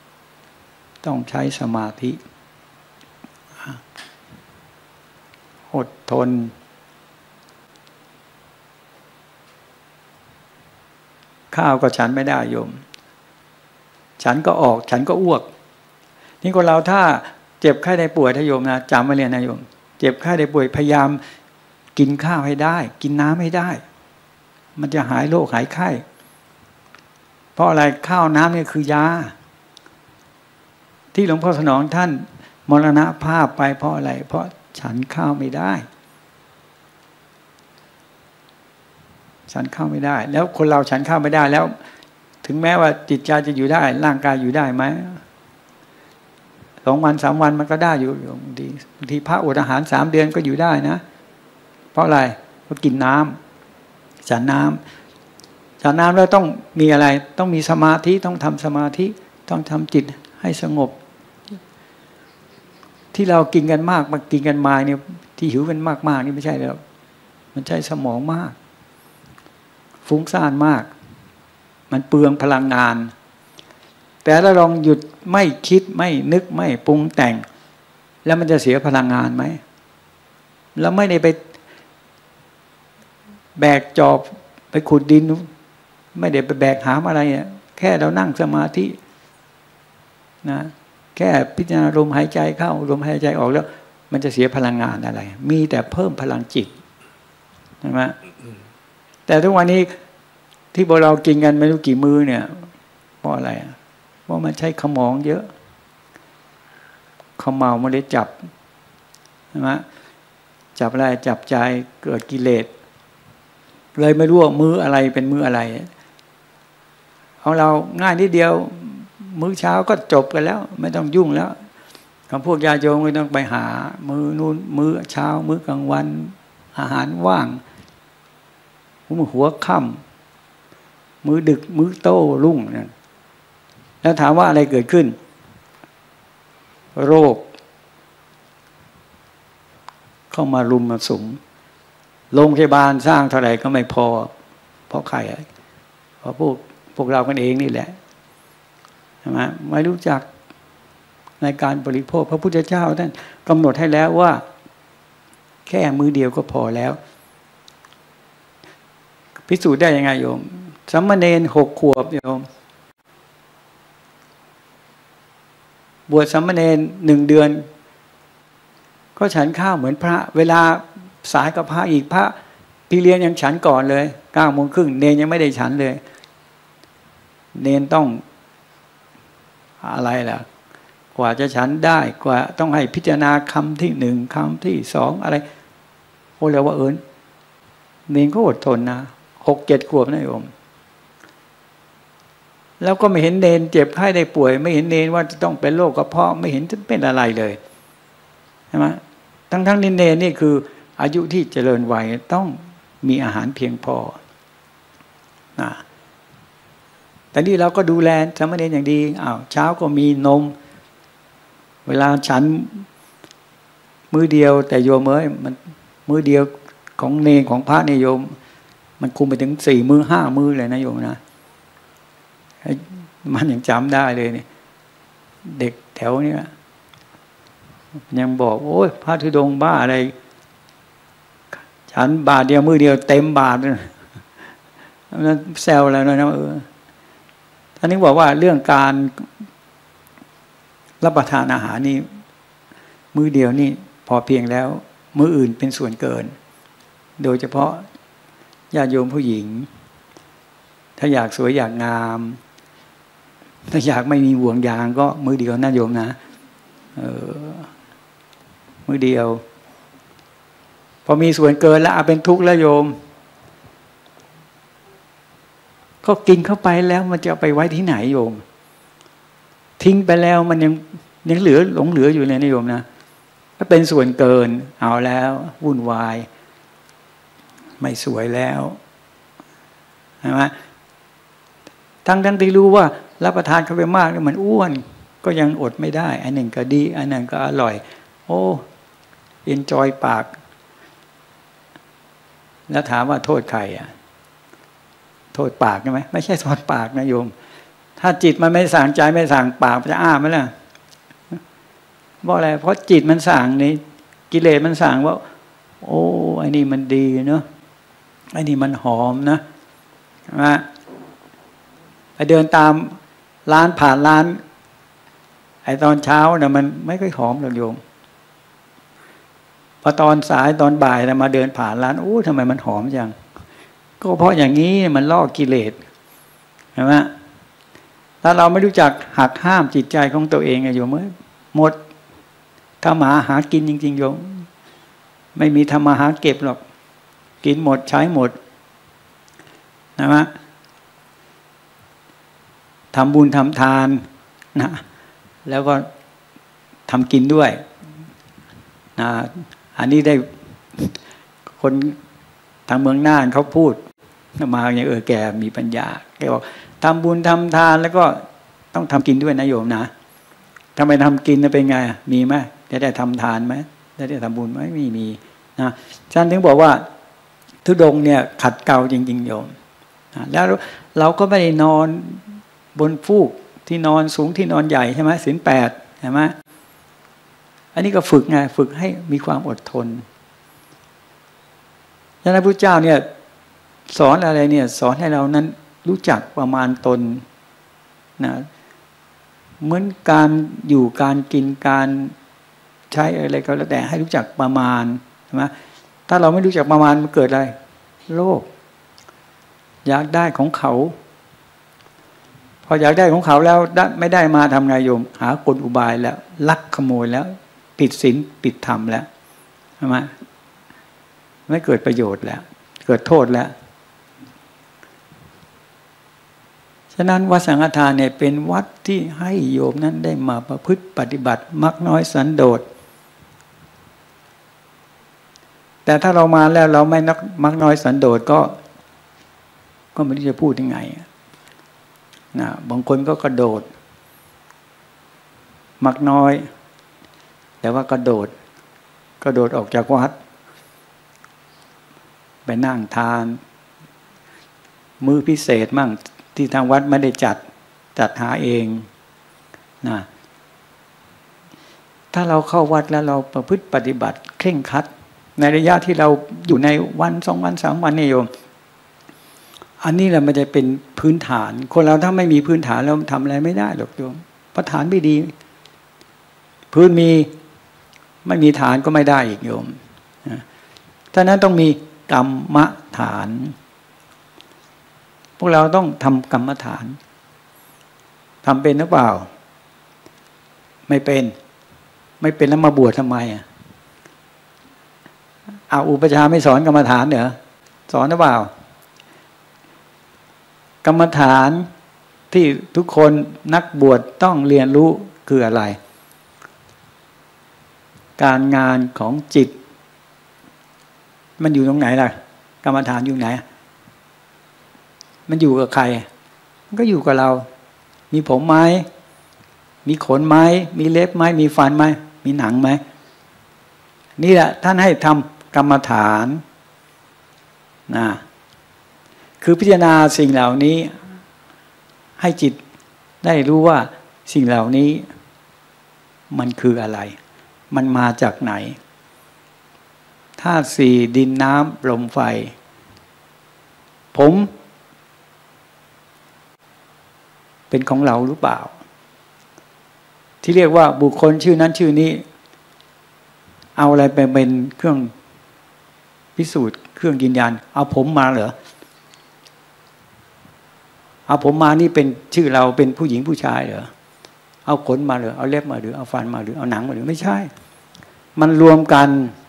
ต้องใช้สมาธิโออดทนข้าวก็ฉันไม่ได้โยมฉันก็ออกฉันก็อ้วกนี่คนเราถ้าเจ็บไข้ได้ป่วยทโยมนะจำไว้เลยนะโยมเจ็บไข้ได้ป่วยพยายามกินข้าวให้ได้กินน้ำให้ได้มันจะหายโรคหายไข้เพราะอะไรข้าวน้ำนี่คือยาที่หลวงพ่อสนองท่านมรณภาพไปเพราะอะไรเพราะฉันข้าวไม่ได้ฉันข้าวไม่ได้แล้วคนเราฉันข้าวไม่ได้แล้วถึงแม้ว่าจิตใจจะอยู่ได้ร่างกายอยู่ได้ไหมสองวันสามวันมันก็ได้อยู่บางทีบางทีพระอดอาหารสามเดือนก็อยู่ได้นะเพราะอะไรเพราะกินน้ำฉันน้ำฉันน้ำแล้วต้องมีอะไรต้องมีสมาธิต้องทำสมาธิต้องทำจิตให้สงบที่เรากินกันมากมากินกันมาเนี่ยที่หิวกันมากๆนี่ไม่ใช่แล้วมันใช้สมองมากฟุ้งซ่านมากมันเปลืองพลังงานแต่ถ้าลองหยุดไม่คิดไม่นึกไม่ปรุงแต่งแล้วมันจะเสียพลังงานไหมแล้วไม่ได้ไปแบกจอบไปขุดดินไม่ได้ไปแบกหามอะไรเนี่ยแค่เรานั่งสมาธินะแค่พิจารณาลมหายใจเข้าลมหายใจออกแล้วมันจะเสียพลังงานอะไรมีแต่เพิ่มพลังจิตใช่ไหมแต่ทุกวันนี้ที่พวกเรากินกันไม่รู้กี่มื้อเนี่ยเพราะอะไรเพราะมันใช้ขมองเยอะขมเมามันเลยจับใช่ไหมจับอะไรจับใจเกิดกิเลสเลยไม่รู้ว่ามื้ออะไรเป็นมื้ออะไรของเราง่ายนิดเดียวมื้อเช้าก็จบกันแล้วไม่ต้องยุ่งแล้วกับพวกญาติโยมไม่ต้องไปหามื้อนู้นมื้อเช้ามื้อกลางวันอาหารว่างมื้อหัวค่ำมื้อดึกมื้อโต้รุ่งนั่นแล้วถามว่าอะไรเกิดขึ้นโรคเข้ามารุมมาสุมโรงพยาบาลสร้างเท่าไหร่ก็ไม่พอเพราะใครเพราะพวกพวกเรากันเองนี่แหละใช่ไหมไม่รู้จักในการบริโภคพระพุทธเจ้าท่านกำหนดให้แล้วว่าแค่มื้อเดียวก็พอแล้วพิสูจน์ได้ยังไงโยมสามเณรหกขวบโยมบวชสามเณรหนึ่งเดือนก็ฉันข้าวเหมือนพระเวลาสายกับพระอีกพระพี่เลี้ยงยังฉันก่อนเลยเก้าโมงครึ่งเนรยังไม่ได้ฉันเลยเนรต้องอะไรล่ะกว่าจะฉันได้กว่าต้องให้พิจารณาคำที่หนึ่งคำที่สองอะไรโอ้แล้วว่าเอิญเนรก็อดทนนะหกเจ็ดขวบนะโยมแล้วก็ไม่เห็นเนรเจ็บไข้ได้ป่วยไม่เห็นเนรว่าจะต้องเป็นโรคกระเพาะไม่เห็นจะเป็นอะไรเลยใช่ไหมทั้งทั้งนิเนรนี่คืออายุที่เจริญวัยต้องมีอาหารเพียงพอนะแต่นี่เราก็ดูแลสามเณรอย่างดีอ้าวเช้าก็มีนมเวลาฉันมื้อเดียวแต่โยมเอ้ยมันมื้อเดียวของเนรของพระนิยมมันคุมไปถึงสี่มื้อห้ามื้อเลยนะโยมนะมันยังจำได้เลยนี่เด็กแถวนี้ยังบอกโอ้ยพระธุดงค์บ้าอะไรฉันบาทเดียวมื้อเดียวเต็มบาทเลยนั้นแซวแล้วนะเออท่านนี้บอกว่าเรื่องการรับประทานอาหารนี่มื้อเดียวนี่พอเพียงแล้วมื้ออื่นเป็นส่วนเกินโดยเฉพาะญาติโยมผู้หญิงถ้าอยากสวยอยากงามถ้าอยากไม่มีห่วงยางก็มื้อเดียวนะโยมนะเออมื้อเดียวพอมีส่วนเกินแล้วเป็นทุกข์แล้วโยมก็กินเข้าไปแล้วมันจะเอาไปไว้ที่ไหนโยมทิ้งไปแล้วมันยังยังเหลือหลงเหลืออยู่เลยนะโยมนะถ้าเป็นส่วนเกินเอาแล้ววุ่นวายไม่สวยแล้วใช่ไหมทั้งทั้งที่รู้ว่ารับประทานเข้าไปมากแล้วมันอ้วนก็ยังอดไม่ได้อันหนึ่งก็ดีอันหนึ่งก็อร่อยโอ้เอนจอยปากแล้วถามว่าโทษใครอ่ะโทษปากใช่ไหมไม่ใช่โทษปากนะโยมถ้าจิตมันไม่สั่งใจไม่สั่งปากมันจะอ้าไหมล่ะเพราะอะไรเพราะจิตมันสั่งนี่กิเลสมันสั่งว่าโอ้ไอ้นี่มันดีเนาะไอ้นี่มันหอมนะนะไปเดินตามร้านผ่านร้านไอ้ตอนเช้าเนี่ยมันไม่ค่อยหอมหรอกโยมพอตอนสายตอนบ่ายนะมาเดินผ่านร้านโอ้ทำไมมันหอมจังก็เพราะอย่างนี้มันล่อกิเลสเห็นไหมถ้าเราไม่รู้จักหักห้ามจิตใจของตัวเองโยมเมื่อหมดถ้ามาหากินจริงๆโยมไม่มีทำมาหาเก็บหรอกกินหมดใช้หมดนะมะทำบุญทำทานนะแล้วก็ทำกินด้วยนะอันนี้ได้คนทางเมืองน่านเขาพูดมาอย่างเออแกมีปัญญาแกบอกทำบุญทำทานแล้วก็ต้องทำกินด้วยนะโยมนะทำไมทำกินจะเป็นไงมีไหมจะได้ทำทานไหมจะได้ทำบุญไหมไม่มีนะฉันถึงบอกว่าธุดงค์เนี่ยขัดเกลาจริงๆโยมนะแล้วเราก็ไม่ได้นอนบนฟูกที่นอนสูงที่นอนใหญ่ใช่ไหมศีลแปดใช่ไหมอันนี้ก็ฝึกไงฝึกให้มีความอดทนฉะนั้นพระเจ้าเนี่ยสอนอะไรเนี่ยสอนให้เรานั้นรู้จักประมาณตนนะเหมือนการอยู่การกินการใช้อะไรก็แล้วแต่ให้รู้จักประมาณใช่ไหมถ้าเราไม่รู้จักประมาณมันเกิดอะไรโลภอยากได้ของเขาพออยากได้ของเขาแล้วไม่ได้มาทำไงโยมหากลอุบายแล้วลักขโมยแล้วผิดศีลผิดธรรมแล้วใช่ไหมไม่เกิดประโยชน์แล้วเกิดโทษแล้วฉะนั้นวัดสังฆทานเนี่ยเป็นวัดที่ให้โยมนั้นได้มาประพฤติปฏิบัติมักน้อยสันโดษแต่ถ้าเรามาแล้วเราไม่นักมักน้อยสันโดษก็ก็ไม่รู้จะพูดยังไงนะบางคนก็กระโดดมักน้อยแต่ว่ากระโดดกระโดดออกจากวัดไปนั่งทานมื้อพิเศษมั่งที่ทางวัดไม่ได้จัดจัดหาเองนะถ้าเราเข้าวัดแล้วเราประพฤติปฏิบัติเคร่งครัดในระยะที่เราอยู่ในวันสองวันสามวันนี่โยมอันนี้แหละมันจะเป็นพื้นฐานคนเราถ้าไม่มีพื้นฐานเราทำอะไรไม่ได้หรอกโยมเพราะฐานไม่ดีพื้นมีไม่มีฐานก็ไม่ได้อีกโยมฉะนั้นต้องมีกรรมฐานพวกเราต้องทำกรรมฐานทำเป็นหรือเปล่าไม่เป็นไม่เป็นแล้วมาบวชทำไมอ่ะเอาอุปชฌาย์ไม่สอนกรรมฐานเหรอสอนหรือเปล่ากรรมฐานที่ทุกคนนักบวชต้องเรียนรู้คืออะไรการงานของจิตมันอยู่ตรงไหนล่ะกรรมฐานอยู่ไหนมันอยู่กับใครมันก็อยู่กับเรามีผมไหมมีขนไหมมีเล็บไหมมีฟันไหมมีหนังไหมนี่แหละท่านให้ทำกรรมฐานนะคือพิจารณาสิ่งเหล่านี้ให้จิตได้รู้ว่าสิ่งเหล่านี้มันคืออะไรมันมาจากไหนธาตุสี่ดินน้ำลมไฟผมเป็นของเราหรือเปล่าที่เรียกว่าบุคคลชื่อนั้นชื่อนี้เอาอะไรไปเป็นเครื่องพิสูจน์เครื่องยืนยันเอาผมมาเหรอเอาผมมานี่เป็นชื่อเราเป็นผู้หญิงผู้ชายเหรอเอาขนมาเหรอเอาเล็บมาหรือเอาฟันมาหรือเอาหนังมาหรือไม่ใช่มันรวมกัน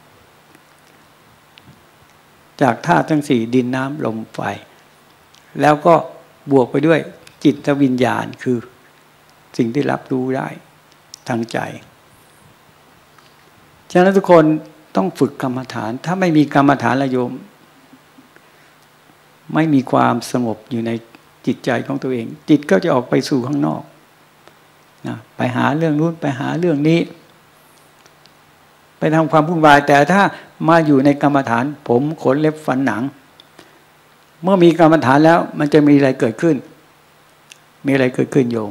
จากธาตุทั้งสี่ดินน้ำลมไฟแล้วก็บวกไปด้วยจิตวิญญาณคือสิ่งที่รับรู้ได้ทางใจฉะนั้นทุกคนต้องฝึกกรรมฐานถ้าไม่มีกรรมฐานละโยมไม่มีความสงบอยู่ในจิตใจของตัวเองจิตก็จะออกไปสู่ข้างนอกนะไปหาเรื่องนู้นไปหาเรื่องนี้ไปทำความวุ่นวายแต่ถ้ามาอยู่ในกรรมฐานผมขนเล็บฟันหนังเมื่อมีกรรมฐานแล้วมันจะมีอะไรเกิดขึ้นมีอะไรเกิดขึ้นโยม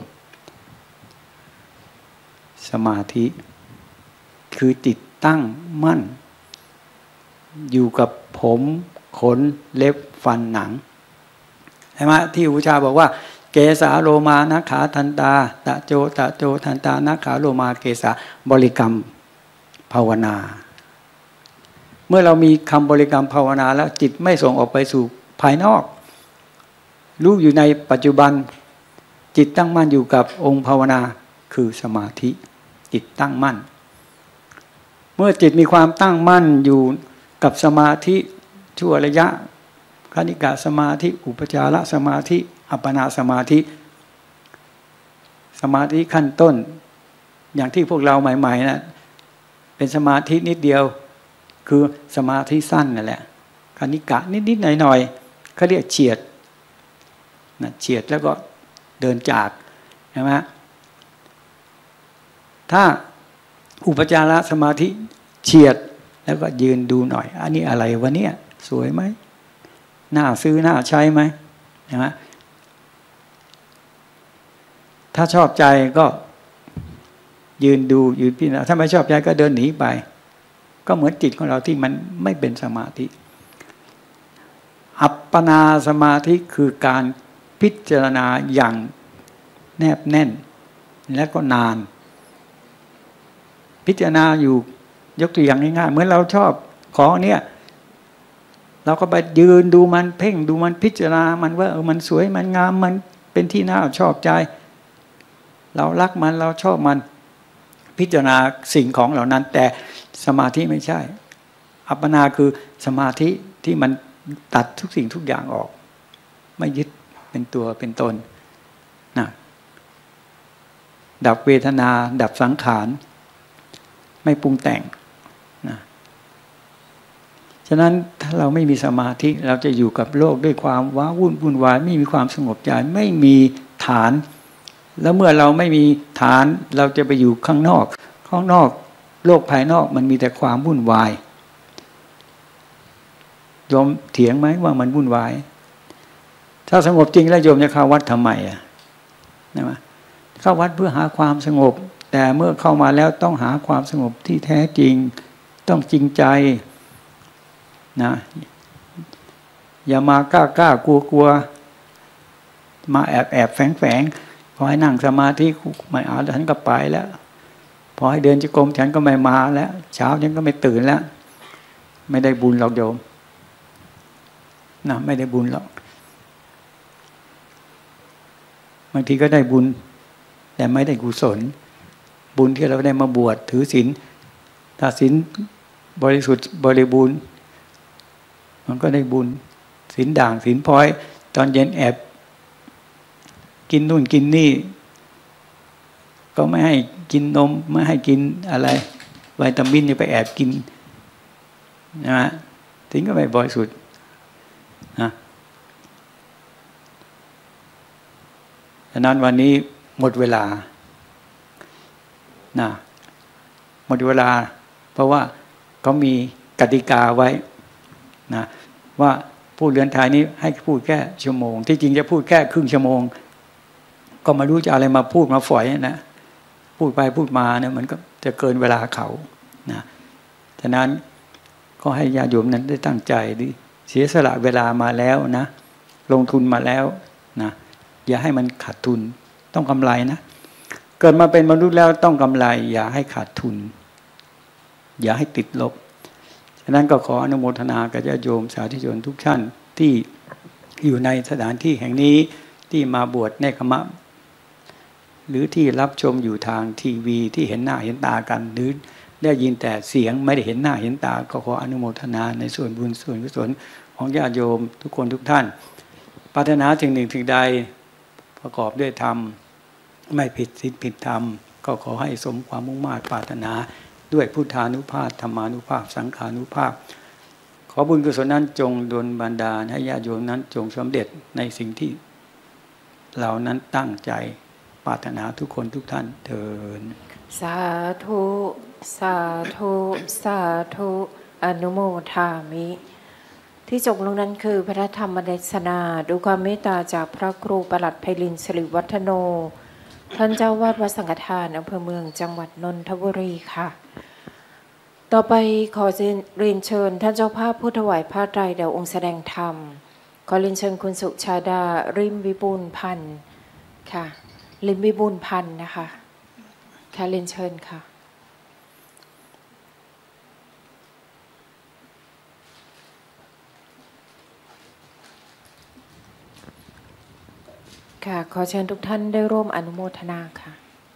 สมาธิคือจิตตั้งมั่นอยู่กับผมขนเล็บฟันหนังใช่ไหมที่อุชาบอกว่าเกสาโลมานาขาทันตาตะโจตะโจทันตานาขาโลมาเกสาบริกรรมภาวนาเมื่อเรามีคำบริกรรมภาวนาแล้วจิตไม่ส่งออกไปสู่ภายนอกรู้อยู่ในปัจจุบันจิตตั้งมั่นอยู่กับองค์ภาวนาคือสมาธิจิตตั้งมั่นเมื่อจิตมีความตั้งมั่นอยู่กับสมาธิชั่วระยะคณิกะสมาธิอุปจารสมาธิอัปปนาสมาธิสมาธิขั้นต้นอย่างที่พวกเราใหม่ๆนะเป็นสมาธินิดเดียวคือสมาธิสั้นนั่นแหละคณิกะนิดๆหน่อยๆเขาเรียกเฉียดนะเฉียดแล้วก็เดินจากใช่ไหมถ้าอุปจารสมาธิเฉียดแล้วก็ยืนดูหน่อยอันนี้อะไรวะเนี่ยสวยไหมน่าซื้อน่าใช้ไหมใช่ไหมถ้าชอบใจก็ยืนดูยืนพิจารณาถ้าไม่ชอบใจก็เดินหนีไปก็เหมือนจิตของเราที่มันไม่เป็นสมาธิอัปปนาสมาธิคือการพิจารณาอย่างแนบแน่นและก็นานพิจารณาอยู่ยกตัวอย่างง่ายๆเหมือนเราชอบของเนี่ยเราก็ไปยืนดูมันเพ่งดูมันพิจารณามันว่าเออมันสวยมันงามมันเป็นที่น่าชอบใจเรารักมันเราชอบมันพิจารณาสิ่งของเหล่านั้นแต่สมาธิไม่ใช่อัปปนาคือสมาธิที่มันตัดทุกสิ่งทุกอย่างออกไม่ยึดเป็นตัวเป็นตนนะดับเวทนาดับสังขารไม่ปรุงแต่งนะฉะนั้นถ้าเราไม่มีสมาธิเราจะอยู่กับโลกด้วยความว้าวุ่นวุ่นวายไม่มีความสงบใจไม่มีฐานแล้วเมื่อเราไม่มีฐานเราจะไปอยู่ข้างนอกข้างนอกโลกภายนอกมันมีแต่ความวุ่นวายโยมเถียงไหมว่ามันวุ่นวายถ้าสงบจริงแล้วโยมจะเข้าวัดทำไมอ่ะนะมั้ยเข้าวัดเพื่อหาความสงบแต่เมื่อเข้ามาแล้วต้องหาความสงบที่แท้จริงต้องจริงใจนะอย่ามากล้ากล้ากลัวกลัวมาแอบแอบแฝงแฝงพอให้นั่งสมาธิไม่เอาฉันก็ไปแล้วพอให้เดินจงกรมฉันก็ไม่มาแล้วเช้าฉันก็ไม่ตื่นแล้วไม่ได้บุญหรอกโยมนะไม่ได้บุญหรอกบางทีก็ได้บุญแต่ไม่ได้กุศลบุญที่เราได้มาบวชถือศีลถ้าศีลบริสุทธิ์บริบูรณ์มันก็ได้บุญศีลด่างศีลพลอยตอนเย็นแอบกินนู่นกินนี่ก็ไม่ให้กินนมไม่ให้กินอะไรวิตามินจะไปแอบกินนะถึงก็ไม่บริสุทธิ์นะฉะนั้นวันนี้หมดเวลานะหมดเวลาเพราะว่าเขามีกติกาไว้นะว่าพูดเรือนไทยนี้ให้พูดแค่ชั่วโมงที่จริงจะพูดแค่ครึ่งชั่วโมงก็ไม่รู้จะอะไรมาพูดมาฝอยนะพูดไปพูดมาเนี่ยมันก็จะเกินเวลาเขานะฉะนั้นก็ให้ญาติโยมนั้นได้ตั้งใจดิเสียสละเวลามาแล้วนะลงทุนมาแล้วนะอย่าให้มันขาดทุนต้องกำไรนะเกิดมาเป็นมนุษย์แล้วต้องกำไรอย่าให้ขาดทุนอย่าให้ติดลบฉะนั้นก็ขออนุโมทนากับญาติโยมสาธุชนทุกท่านที่อยู่ในสถานที่แห่งนี้ที่มาบวชเนกขมะหรือที่รับชมอยู่ทางทีวีที่เห็นหน้าเห็นตากันหรือได้ยินแต่เสียงไม่ได้เห็นหน้าเห็นตาก็ขออนุโมทนาในส่วนบุญส่วนกุศลของญาติโยมทุกคนทุกท่านปรารถนาสิ่งหนึ่งสิ่งใดประกอบด้วยธรรมไม่ผิดศีลผิดธรรมก็ขอให้สมความมุ่งมา่ปรารถนาด้วยพุทธานุภาพธรรมานุภาพสังขานุภาพขอบุญกุศลนั้นจงดลบันดาลให้ญาติโยมนั้นจงสำเร็จในสิ่งที่เรานั้นตั้งใจปรารถนาทุกคนทุกท่านเถิดสาธุสาธุสาธุอนุโมทามิที่จบลงนั้นคือพระธรรมเทศนาด้วยความเมตตาจากพระครูประหลัดไพลินสิริวัฒโนท่านเจ้าวาดวัดสังฆทานอำเภอเมืองจังหวัดนนทบุรีค่ะต่อไปขอเรียนเชิญท่านเจ้าภาพผู้ถวายผ้าไตรแด่องค์แสดงธรรมขอเรียนเชิญคุณสุชาดาริมวิบูลย์พันธ์ค่ะริมวิบูลย์พันธ์นะคะค่ะเรียนเชิญค่ะค่ะขอเชิญทุกท่านได้ร่วมอนุโมทนาค่ะ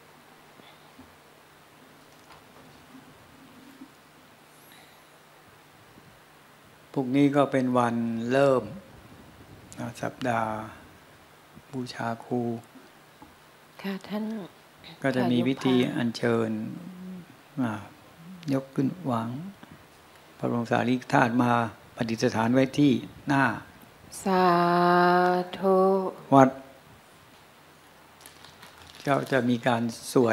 พรุ่งนี้ก็เป็นวันเริ่มสัปดาห์บูชาครูค่ะท่านก็จะมีพิธีอัญเชิญยกขึ้นวางพระบรมสารีริกธาตุมาประดิษฐานไว้ที่หน้าสาธุวัดก็จะมีการสวด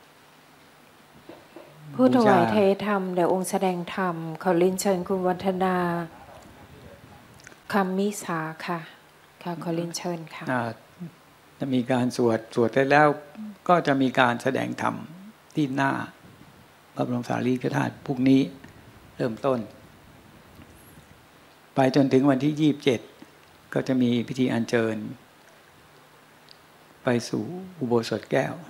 ผู้ถวายเทธรรมเดี๋ยวองค์แสดงธรรมขอเรียนเชิญคุณวัฒนาคำมิสาค่ะค่ะขอเรียนเชิญค่ะจะมีการสวดสวดได้แล้วก็จะมีการแสดงธรรมที่หน้าพระบรมสารีริกธาตุพรุ่งนี้เริ่มต้นไปจนถึงวันที่ยี่สิบเจ็ดก็จะมีพิธีอัญเชิญไปสู่อุโบสถแก้ว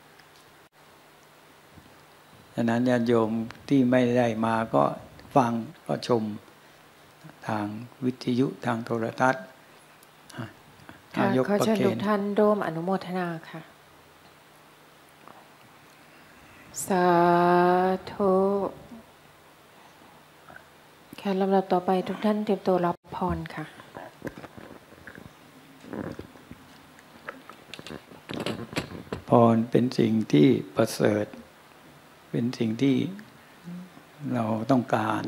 ดังนั้นญาติโยมที่ไม่ได้มาก็ฟังก็ชมทางวิทยุทางโทรทัศน์ค่ะขอเชิญทุกท่านร่วมอนุโมทนาค่ะสาธุค่ะลำดับต่อไปทุกท่านเตรียมตัวรับพรค่ะพรเป็นสิ่งที่ประเสริฐเป็นสิ่งที่เราต้องการ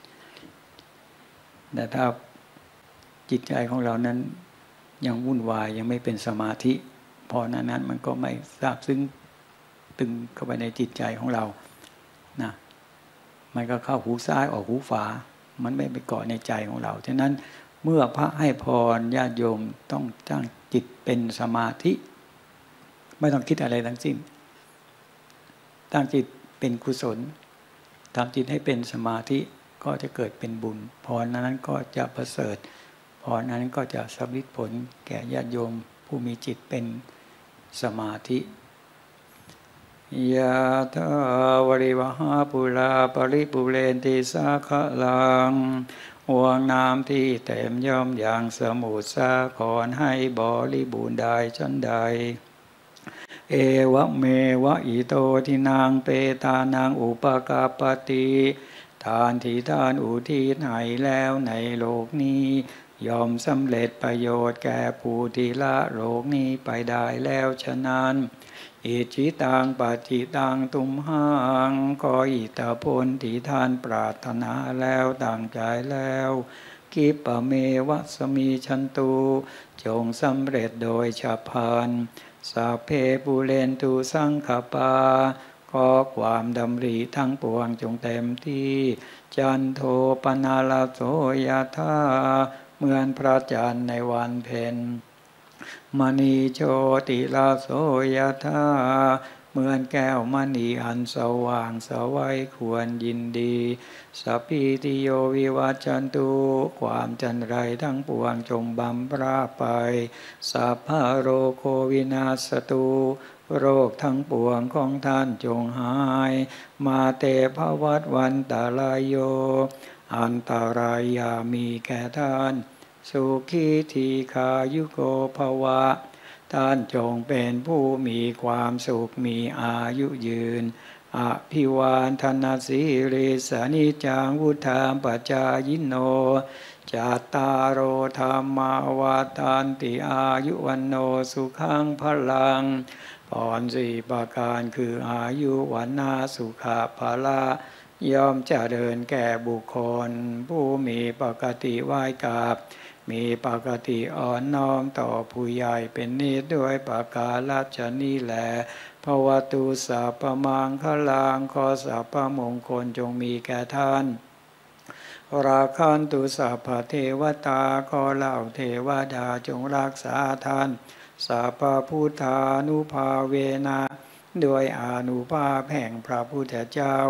แต่ถ้าจิตใจของเรานั้นยังวุ่นวายยังไม่เป็นสมาธิพรนั้นนั้นมันก็ไม่ซาบซึ้งตึงเข้าไปในจิตใจของเรานะมันก็เข้าหูซ้ายออกหูขวามันไม่ไปเกาะในใจของเราฉะนั้นเมื่อพระให้พรญาติโยมต้องตั้งจิตเป็นสมาธิไม่ต้องคิดอะไรทั้งสิ้นตั้งจิตเป็นกุศลทำจิตให้เป็นสมาธิก็จะเกิดเป็นบุญพรนั้นก็จะประเสริฐพรนั้นก็จะสำลิดผลแก่ญาติโยมผู้มีจิตเป็นสมาธิยะถาวริวหาปุราปริปุเรนติสาคลังห่วงน้ำที่เต็มย่อมอย่างสมุทรสาครให้บริบูรณ์ได้ชั้นใดเอวะเมวะอิโตทินางเปตานางอุปกาปติทานที่ทานอุทิศให้แล้วในโลกนี้ยอมสำเร็จประโยชน์แก่ผู้ที่ละโลกนี้ไปได้แล้วฉะนั้นอิจิตังปัจจิตังตุมหังขออิทธิพลที่ท่านปรารถนาแล้วตั้งใจแล้วกิปะเมวะสมีชันตุจงสำเร็จโดยฉับพลันสัพเพปุเรนตุสังขปาขอความดำริทั้งปวงจงเต็มที่จันโทปนาลโสยธาเหมือนพระจันทร์ในวันเพ็ญมณีโชติลาโสยธาเหมือนแก้วมณีอันสว่างสวัยควรยินดีสัพพิติโยวิวัจจันตุความจันไรทั้งปวงจงบำราไปสัพพะโรโควินาศตุโรคทั้งปวงของท่านจงหายมาเตภวัตวันตาลายโยอันตรายามีแก่ท่านสุขีทีขายุโกภวะท่านจงเป็นผู้มีความสุขมีอายุยืนอภิวาทนาสีริสานิจังวุธามปัจจายโนจัตตารโอธรรมาวาทันติอายุวันโนสุขังพลังพรสี่ประการคืออายุวันนาสุขภาละย่อมเจริญแก่บุคคลผู้มีปกติไหว้กราบมีปกติอ่อนน้อมต่อผู้ใหญ่เป็นนิจด้วยประการฉะนี้แลภวตุสัพพมังคลังขอสัพพมงคลจงมีแก่ท่านราคันตุสัพพเทวตาขอเหล่าเทวดาจงรักษาท่านสัพพพุทธานุภาเวนะด้วยอานุภาพแห่งพระพุทธเจ้า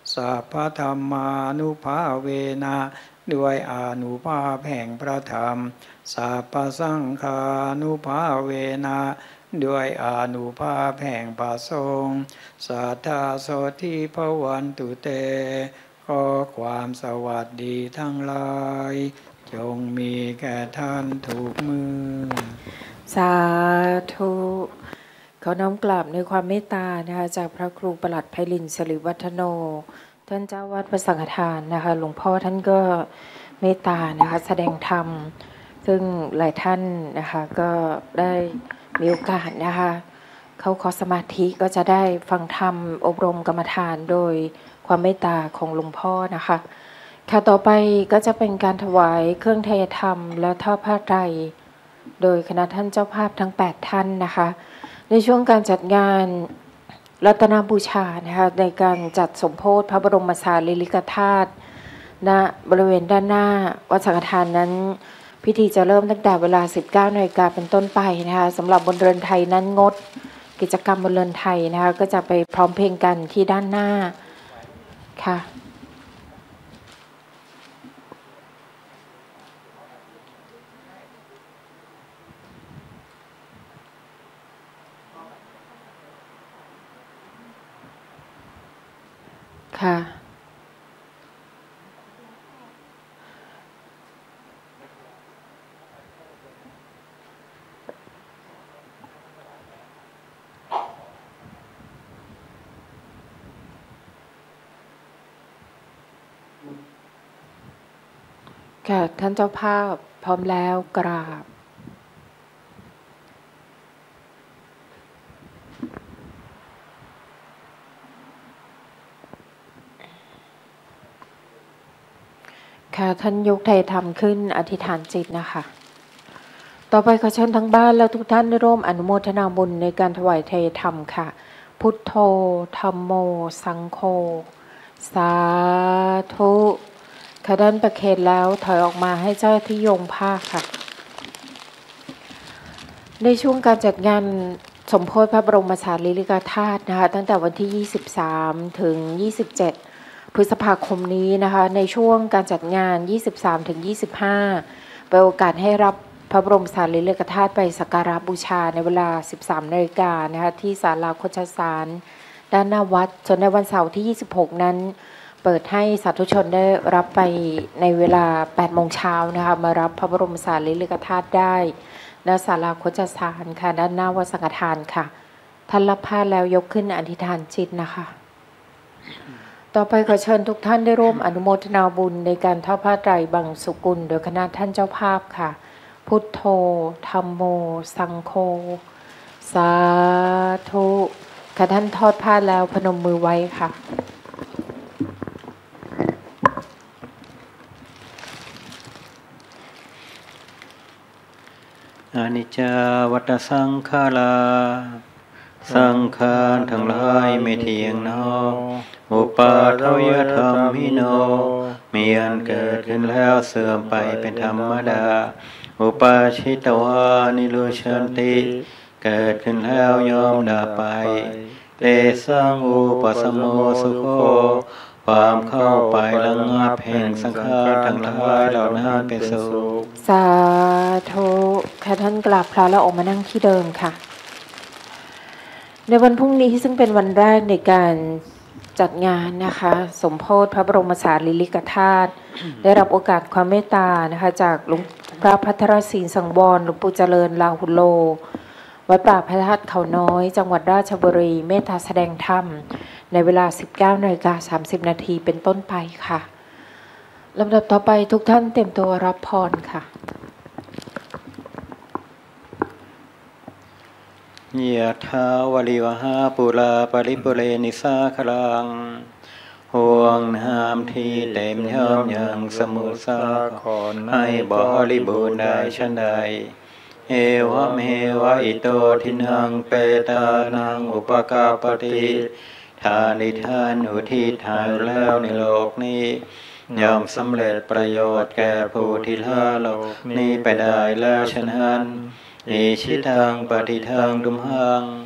สัพพธรรมานุภาเวนะด้วยอานุภาพแห่งพระธรรมสัพพสังฆานุภาเวนะด้วยอานุภาพแห่งพระสงฆ์สัทธาโสทิภวันตุเตขอความสวัสดีทั้งหลายจงมีแก่ท่านทุกมือสาธุขอน้อมกราบในความเมตตานะคะจากพระครูประหลัดไพลินสิริวัฒโนท่านเจ้าวัดพระสังฆทานนะคะหลวงพ่อท่านก็เมตตานะคะแสดงธรรมซึ่งหลายท่านนะคะก็ได้มีโอกาสนะคะเข้าคอร์สสมาธิก็จะได้ฟังธรรมอบรมกรรมฐานโดยความเมตตาของหลวงพ่อนะคะค่ะต่อไปก็จะเป็นการถวายเครื่องเทธรรมและทอดผ้าไตรโดยคณะท่านเจ้าภาพทั้งแปดท่านนะคะในช่วงการจัดงานรัตนบูชานะคะในการจัดสมโภชพระบรมสารีริกธาตุณบริเวณด้านหน้าวัดสังฆทานนั้นพิธีจะเริ่มตั้งแต่เวลา สิบเก้านาฬิกา เป็นต้นไปนะคะสำหรับบนเรือนไทยนั้นงดกิจกรรมบนเรือนไทยนะคะก็จะไปพร้อมเพรียงกันที่ด้านหน้าค่ะค่ะค่ะท่านเจ้าภาพพร้อมแล้วกราบค่ะท่านยกไทยธรรมขึ้นอธิษฐานจิตนะคะต่อไปขอเชิญทั้งบ้านและทุกท่านได้ร่วมอนุโมทนาบุญในการถวายไทยธรรมค่ะพุทโธธัมโมสังโฆสาธุค่ะด้านประเคนแล้วถอยออกมาให้เจ้าที่โยงผ้าค่ะในช่วงการจัดงานสมโภชพระบรมสารีริกธาตุนะคะตั้งแต่วันที่ยี่สิบสามถึงยี่สิบเจ็ดพฤษภาคมนี้นะคะในช่วงการจัดงาน ยี่สิบสามถึงยี่สิบห้า เป็นโอกาสให้รับพระบรมสารีริกธาตุไปสักการะบูชาในเวลา สิบสามนาฬิกานะคะที่ศาลาโคชสารด้านหน้าวัดส่วนในวันเสาร์ที่ยี่สิบหกนั้นเปิดให้สาธุชนได้รับไปในเวลา แปดโมงเช้านะคะมารับพระบรมสารีริกธาตุได้ณศาลาโคชสารค่ะด้านหน้าวัดสังฆทานค่ะท่านรับผ้าแล้วยกขึ้นอธิษฐานจิตนะคะต่อไปขอเชิญทุกท่านได้ร่วมอนุโมทนาบุญในการทอดผ้าไตรบังสุกุลโดยคณะท่านเจ้าภาพค่ะพุทโธธัมโมสังโฆสาธุค่ะท่านทอดผ้าแล้วพนมมือไว้ค่ะอนิจจาวัฏสังขาราสังขารทั้งหลายไม่เที่ยงเนออุปาทวยธรรมิโนมีอันเกิดขึ้นแล้วเสื่อมไปเป็นธรรมดาอุปาชิตวานิโรชันติเกิดขึ้นแล้วยอมดับไปเตสังอุปสมโมสุโขความเข้าไประงับแห่งสังขารทั้งหลายเหล่านั้นเป็นสุขสาธุค่ะท่านกราบพระแล้วออกมานั่งที่เดิมค่ะในวันพรุ่งนี้ซึ่งเป็นวันแรกในการจัดงานนะคะสมโภชพระบรมสารีริกธาตุได้รับโอกาสความเมตตานะคะจากหลวงพระภัทรศีลสังวรหลวงปู่เจริญลาหุโลวัดป่าพระธาตุเขาน้อยจังหวัดราชบุรีเมตตาแสดงธรรมในเวลา สิบเก้านาฬิกาสามสิบนาทีเป็นต้นไปค่ะลำดับต่อไปทุกท่านเตรียมตัวรับพรค่ะยะถาวริวหาปุราปริปุเรนิสาคลังห่วงน้ำที่เต็มย่อมยังสมุทรสาครให้บริบูรณ์ได้ฉันใดเอวะเมวะอิโตทินังเปตานังอุปกาปติทานิทานอุทิศทานแล้วในโลกนี้ย่อมสำเร็จประโยชน์แก่ผู้ที่ละโลกนี้ไปได้แล้วฉะนั้นอิชิตังปฏิทังดุมหัง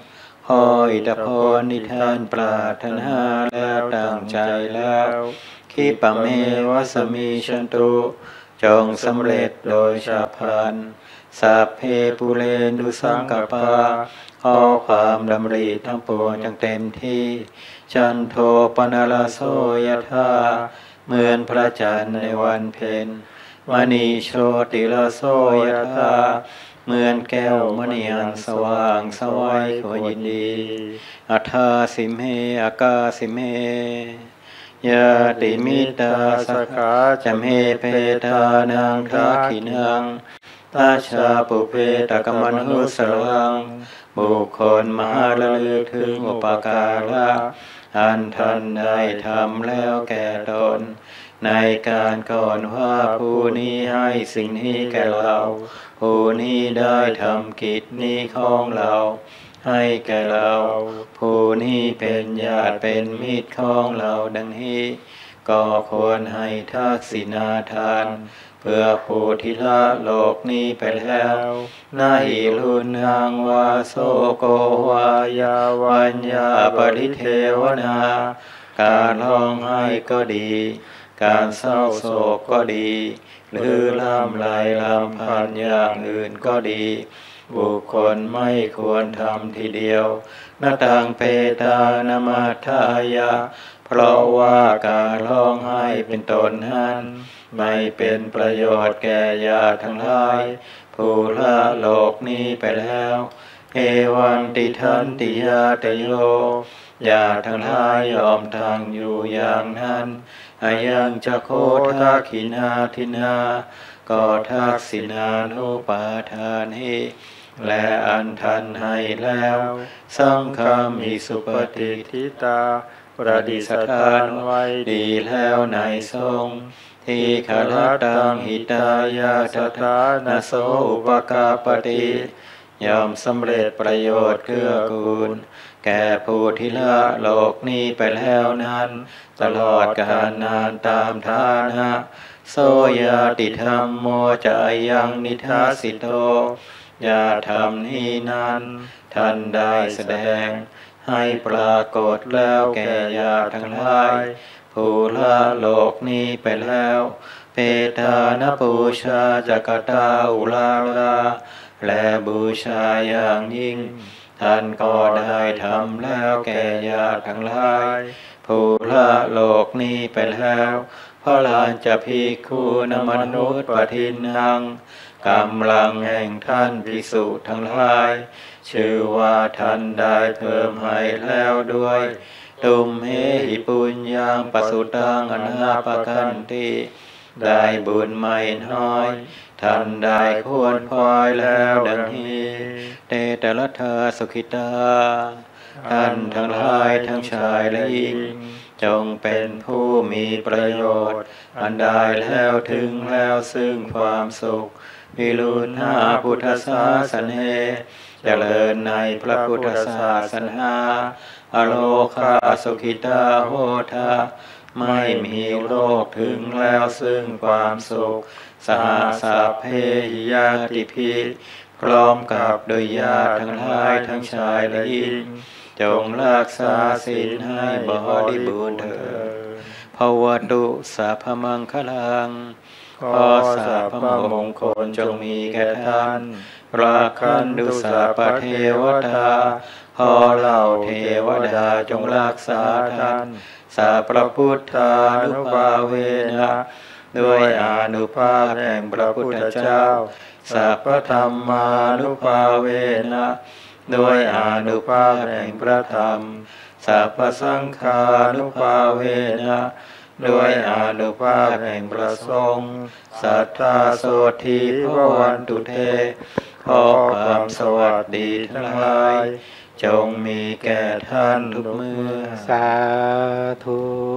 ขออิทธิพรที่ท่านปรารถนาแล้วตั้งใจแล้วคิปะเมวะสมิชันตุจงสำเร็จโดยฉับพลันสัพเพปุเรนตุสังกปาขอความดำริทั้งปวงจงเต็มที่จันโทปนลโสยธาเหมือนพระจันทร์ในวันเพ็ญมณีโชติลโสยธาเหมือนแก้วมณีอันสว่างสวัยขอยินดีอัฏฐาสิเมอากาสิเมยาติมิตาสขาจเมเพทานังทักขินังตาชาปุเพตกมนุสลังบุคคลมหาระลึกถึงอุปการะอันท่านได้ทำแล้วแก่ตนในการก่อนว่าผู้นี้ให้สิ่งนี้แก่เราผู้นี้ได้ทำกิจนี้ของเราให้แก่เราผู้นี้เป็นญาติเป็นมิตรของเราดังนี้ก็ควรให้ทักษิณาทานเพื่อผู้ที่ละโลกนี้ไปแล้วนาหิรุนังวาโสโกวายาวัญญาปริเทวนาการร้องไห้ก็ดีการเศร้าโศกก็ดีหรือลำไรลำพันอย่างอื่นก็ดีบุคคลไม่ควรทำทีเดียวนาตังเปตานมัทธายะเพราะว่าการร้องไห้เป็นตนนั้นไม่เป็นประโยชน์แก่ญาติทั้งหลายผู้ละโลกนี้ไปแล้วเอวันติทันติยาตโยญาติทั้งหลายยอมทางอยู่อย่างนั้นอายังจะโคทักขินาทินาก็ทักษิณานุปาทานให้และอันทันให้แล้วสังฆามิสุปฏิทิตาประดิษฐานไว้ดีแล้วในทรงที่ขลตังหิตายาตถานะโสอุปกาปติยอมสำเร็จประโยชน์เกื้อกูลแก่ผู้ที่ละโลกนี้ไปแล้วนั้นตลอดกาลนานตามฐานะโสยาติธรรมโมจะยังนิทัสสิโตญาธรรมนี้นั้นท่านได้แสดงให้ปรากฏแล้วแก่ญาติทั้งหลายผู้ละโลกนี้ไปแล้วเปตานปูชาจักตาอุลาลาและบูชาอย่างยิ่งท่านก็ได้ทำแล้วแก่ญาติทั้งหลายผู้ละโลกนี้ไปแล้วพระลานจะภิกขุนมนุษย์ปทินนังกำลังแห่งท่านภิกษุทั้งหลายชื่อว่าท่านได้เพิ่มให้แล้วด้วยตุมเหหิปุญญังปสุตังอนาปกันติได้บุญไม่น้อยท่านได้ควรพลอยแล้วดังนี้เตตลัทธาสุขิตาท่านทั้งหลายทั้งชายและหญิงจงเป็นผู้มีประโยชน์อันได้แล้วถึงแล้วซึ่งความสุขวิรุณหาพุทธศาสนาเจริญในพระพุทธศาสนาอโลคาสุขิตาโหทาไม่มีโรคถึงแล้วซึ่งความสุขสหสาเพหิยาติภิพร้อมกับโดยญาติทั้งหลายทั้งชายและหญิงจงรักษาศีลให้บริบูรณ์เถิดภวตุสัพพมังคลังขอสัพพมงคลจงมีแก่ท่านราคันตุสัพพเทวตาขอเหล่าเทวดาจงรักษาท่านสัพพพุทธานุภาเวนะด้วยอานุภาพแห่งพระพุทธเจ้าสัพพธรรมานุภาเวนะด้วยอานุภาพแห่งพระธรรมสัพพสังฆานุภาเวนะด้วยอานุภาพแห่งพระสงฆ์สัทธาโสธีภวันตุเตขอความสวัสดีทั้งหลายจงมีแก่ท่านทุกเมื่อสาธุ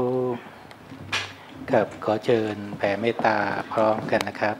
ครับขอเชิญแผ่เมตตาพร้อมกันนะครับ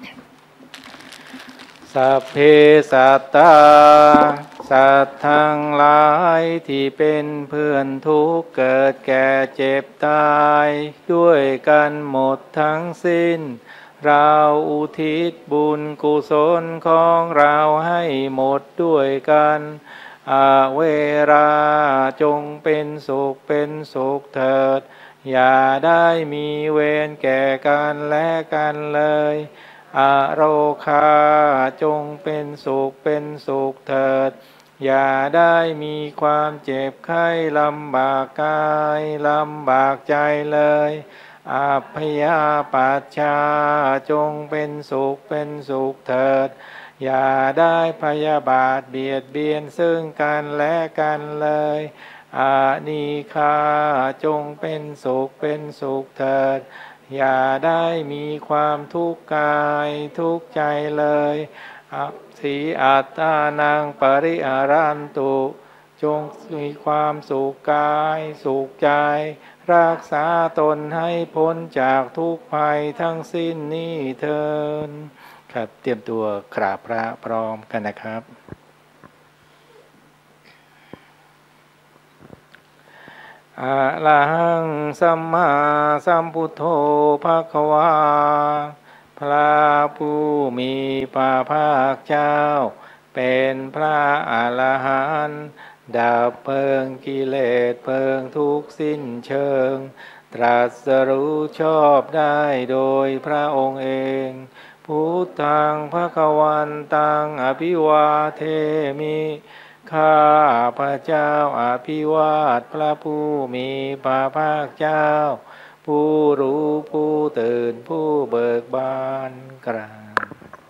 สัพเพสัตตาสัตว์ทั้งหลายที่เป็นเพื่อนทุกข์เกิดแก่เจ็บตายด้วยกันหมดทั้งสิ้นเราอุทิศบุญกุศลของเราให้หมดด้วยกันอาเวราจงเป็นสุขเป็นสุขเถิดอย่าได้มีเวรแก่กันและกันเลยอโรคาจงเป็นสุขเป็นสุขเถิดอย่าได้มีความเจ็บไข้ลำบากกายลำบากใจเลยอัพพยาปัชชาจงเป็นสุขเป็นสุขเถิดอย่าได้พยาบาทเบียดเบียนซึ่งกันและกันเลยอานิคาจงเป็นสุขเป็นสุขเถิดอย่าได้มีความทุกข์กายทุกข์ใจเลยสีอัตตานังปริอารันตุจงมีความสุขกายสุขใจรักษาตนให้พ้นจากทุกภัยทั้งสิ้นนี้เถิดครับเตรียมตัวกราบพระพร้อมกันนะครับอะระหังสัมมาสัมพุทโธภควาพระผู้มีพระภาคเจ้าเป็นพระอรหันต์ดับเพลิงกิเลสเพลิงทุกข์สิ้นเชิงตรัสรู้ชอบได้โดยพระองค์เองพุทธังภควันตังอภิวาเทมิข้าพระเจ้าอภิวาทพระผู้มีพระภาคเจ้าผู้รู้ผู้ตื่นผู้เบิกบานกราบ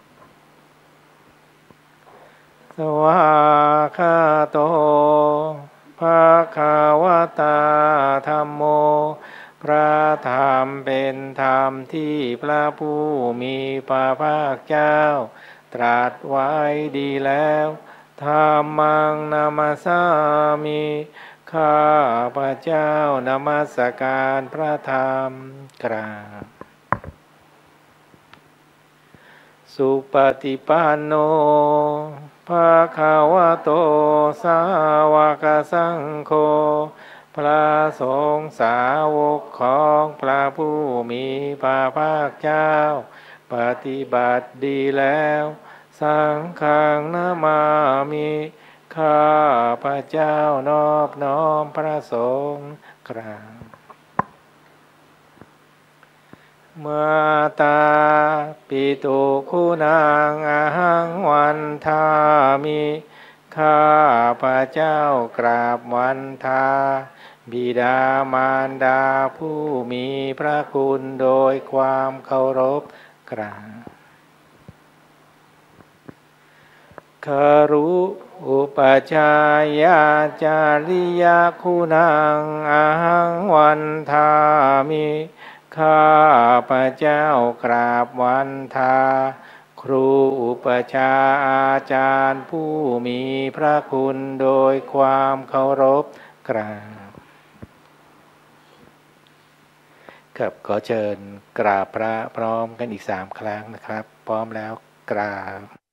สวากขาโตภควตาธัมโมพระธรรมเป็นธรรมที่พระผู้มีพระภาคเจ้าตรัสไว้ดีแล้วธัมมังนามัสสามิข้าพระเจ้านมัสการพระธรรมกราบสุปฏิปันโนภควโตสาวกสังโฆพระสงฆ์สาวกของพระผู้มีพระภาคเจ้าปฏิบัติดีแล้วสังฆังนามามิข้าพระเจ้านอบน้อมพระสงฆ์กราบมาตาปิตุคุณังอหังวันทามิข้าพระเจ้ากราบวันทาบิดามารดาผู้มีพระคุณโดยความเคารพกราบคารุอุปชายาจาริยคุณังอหังวันทามิข้าพระเจ้ากราบวันทาครูอุปชาอาจารย์ผู้มีพระคุณโดยความเคารพกราบครับขอเชิญกราบพระพร้อมกันอีกสามครั้งนะครับพร้อมแล้วกราบ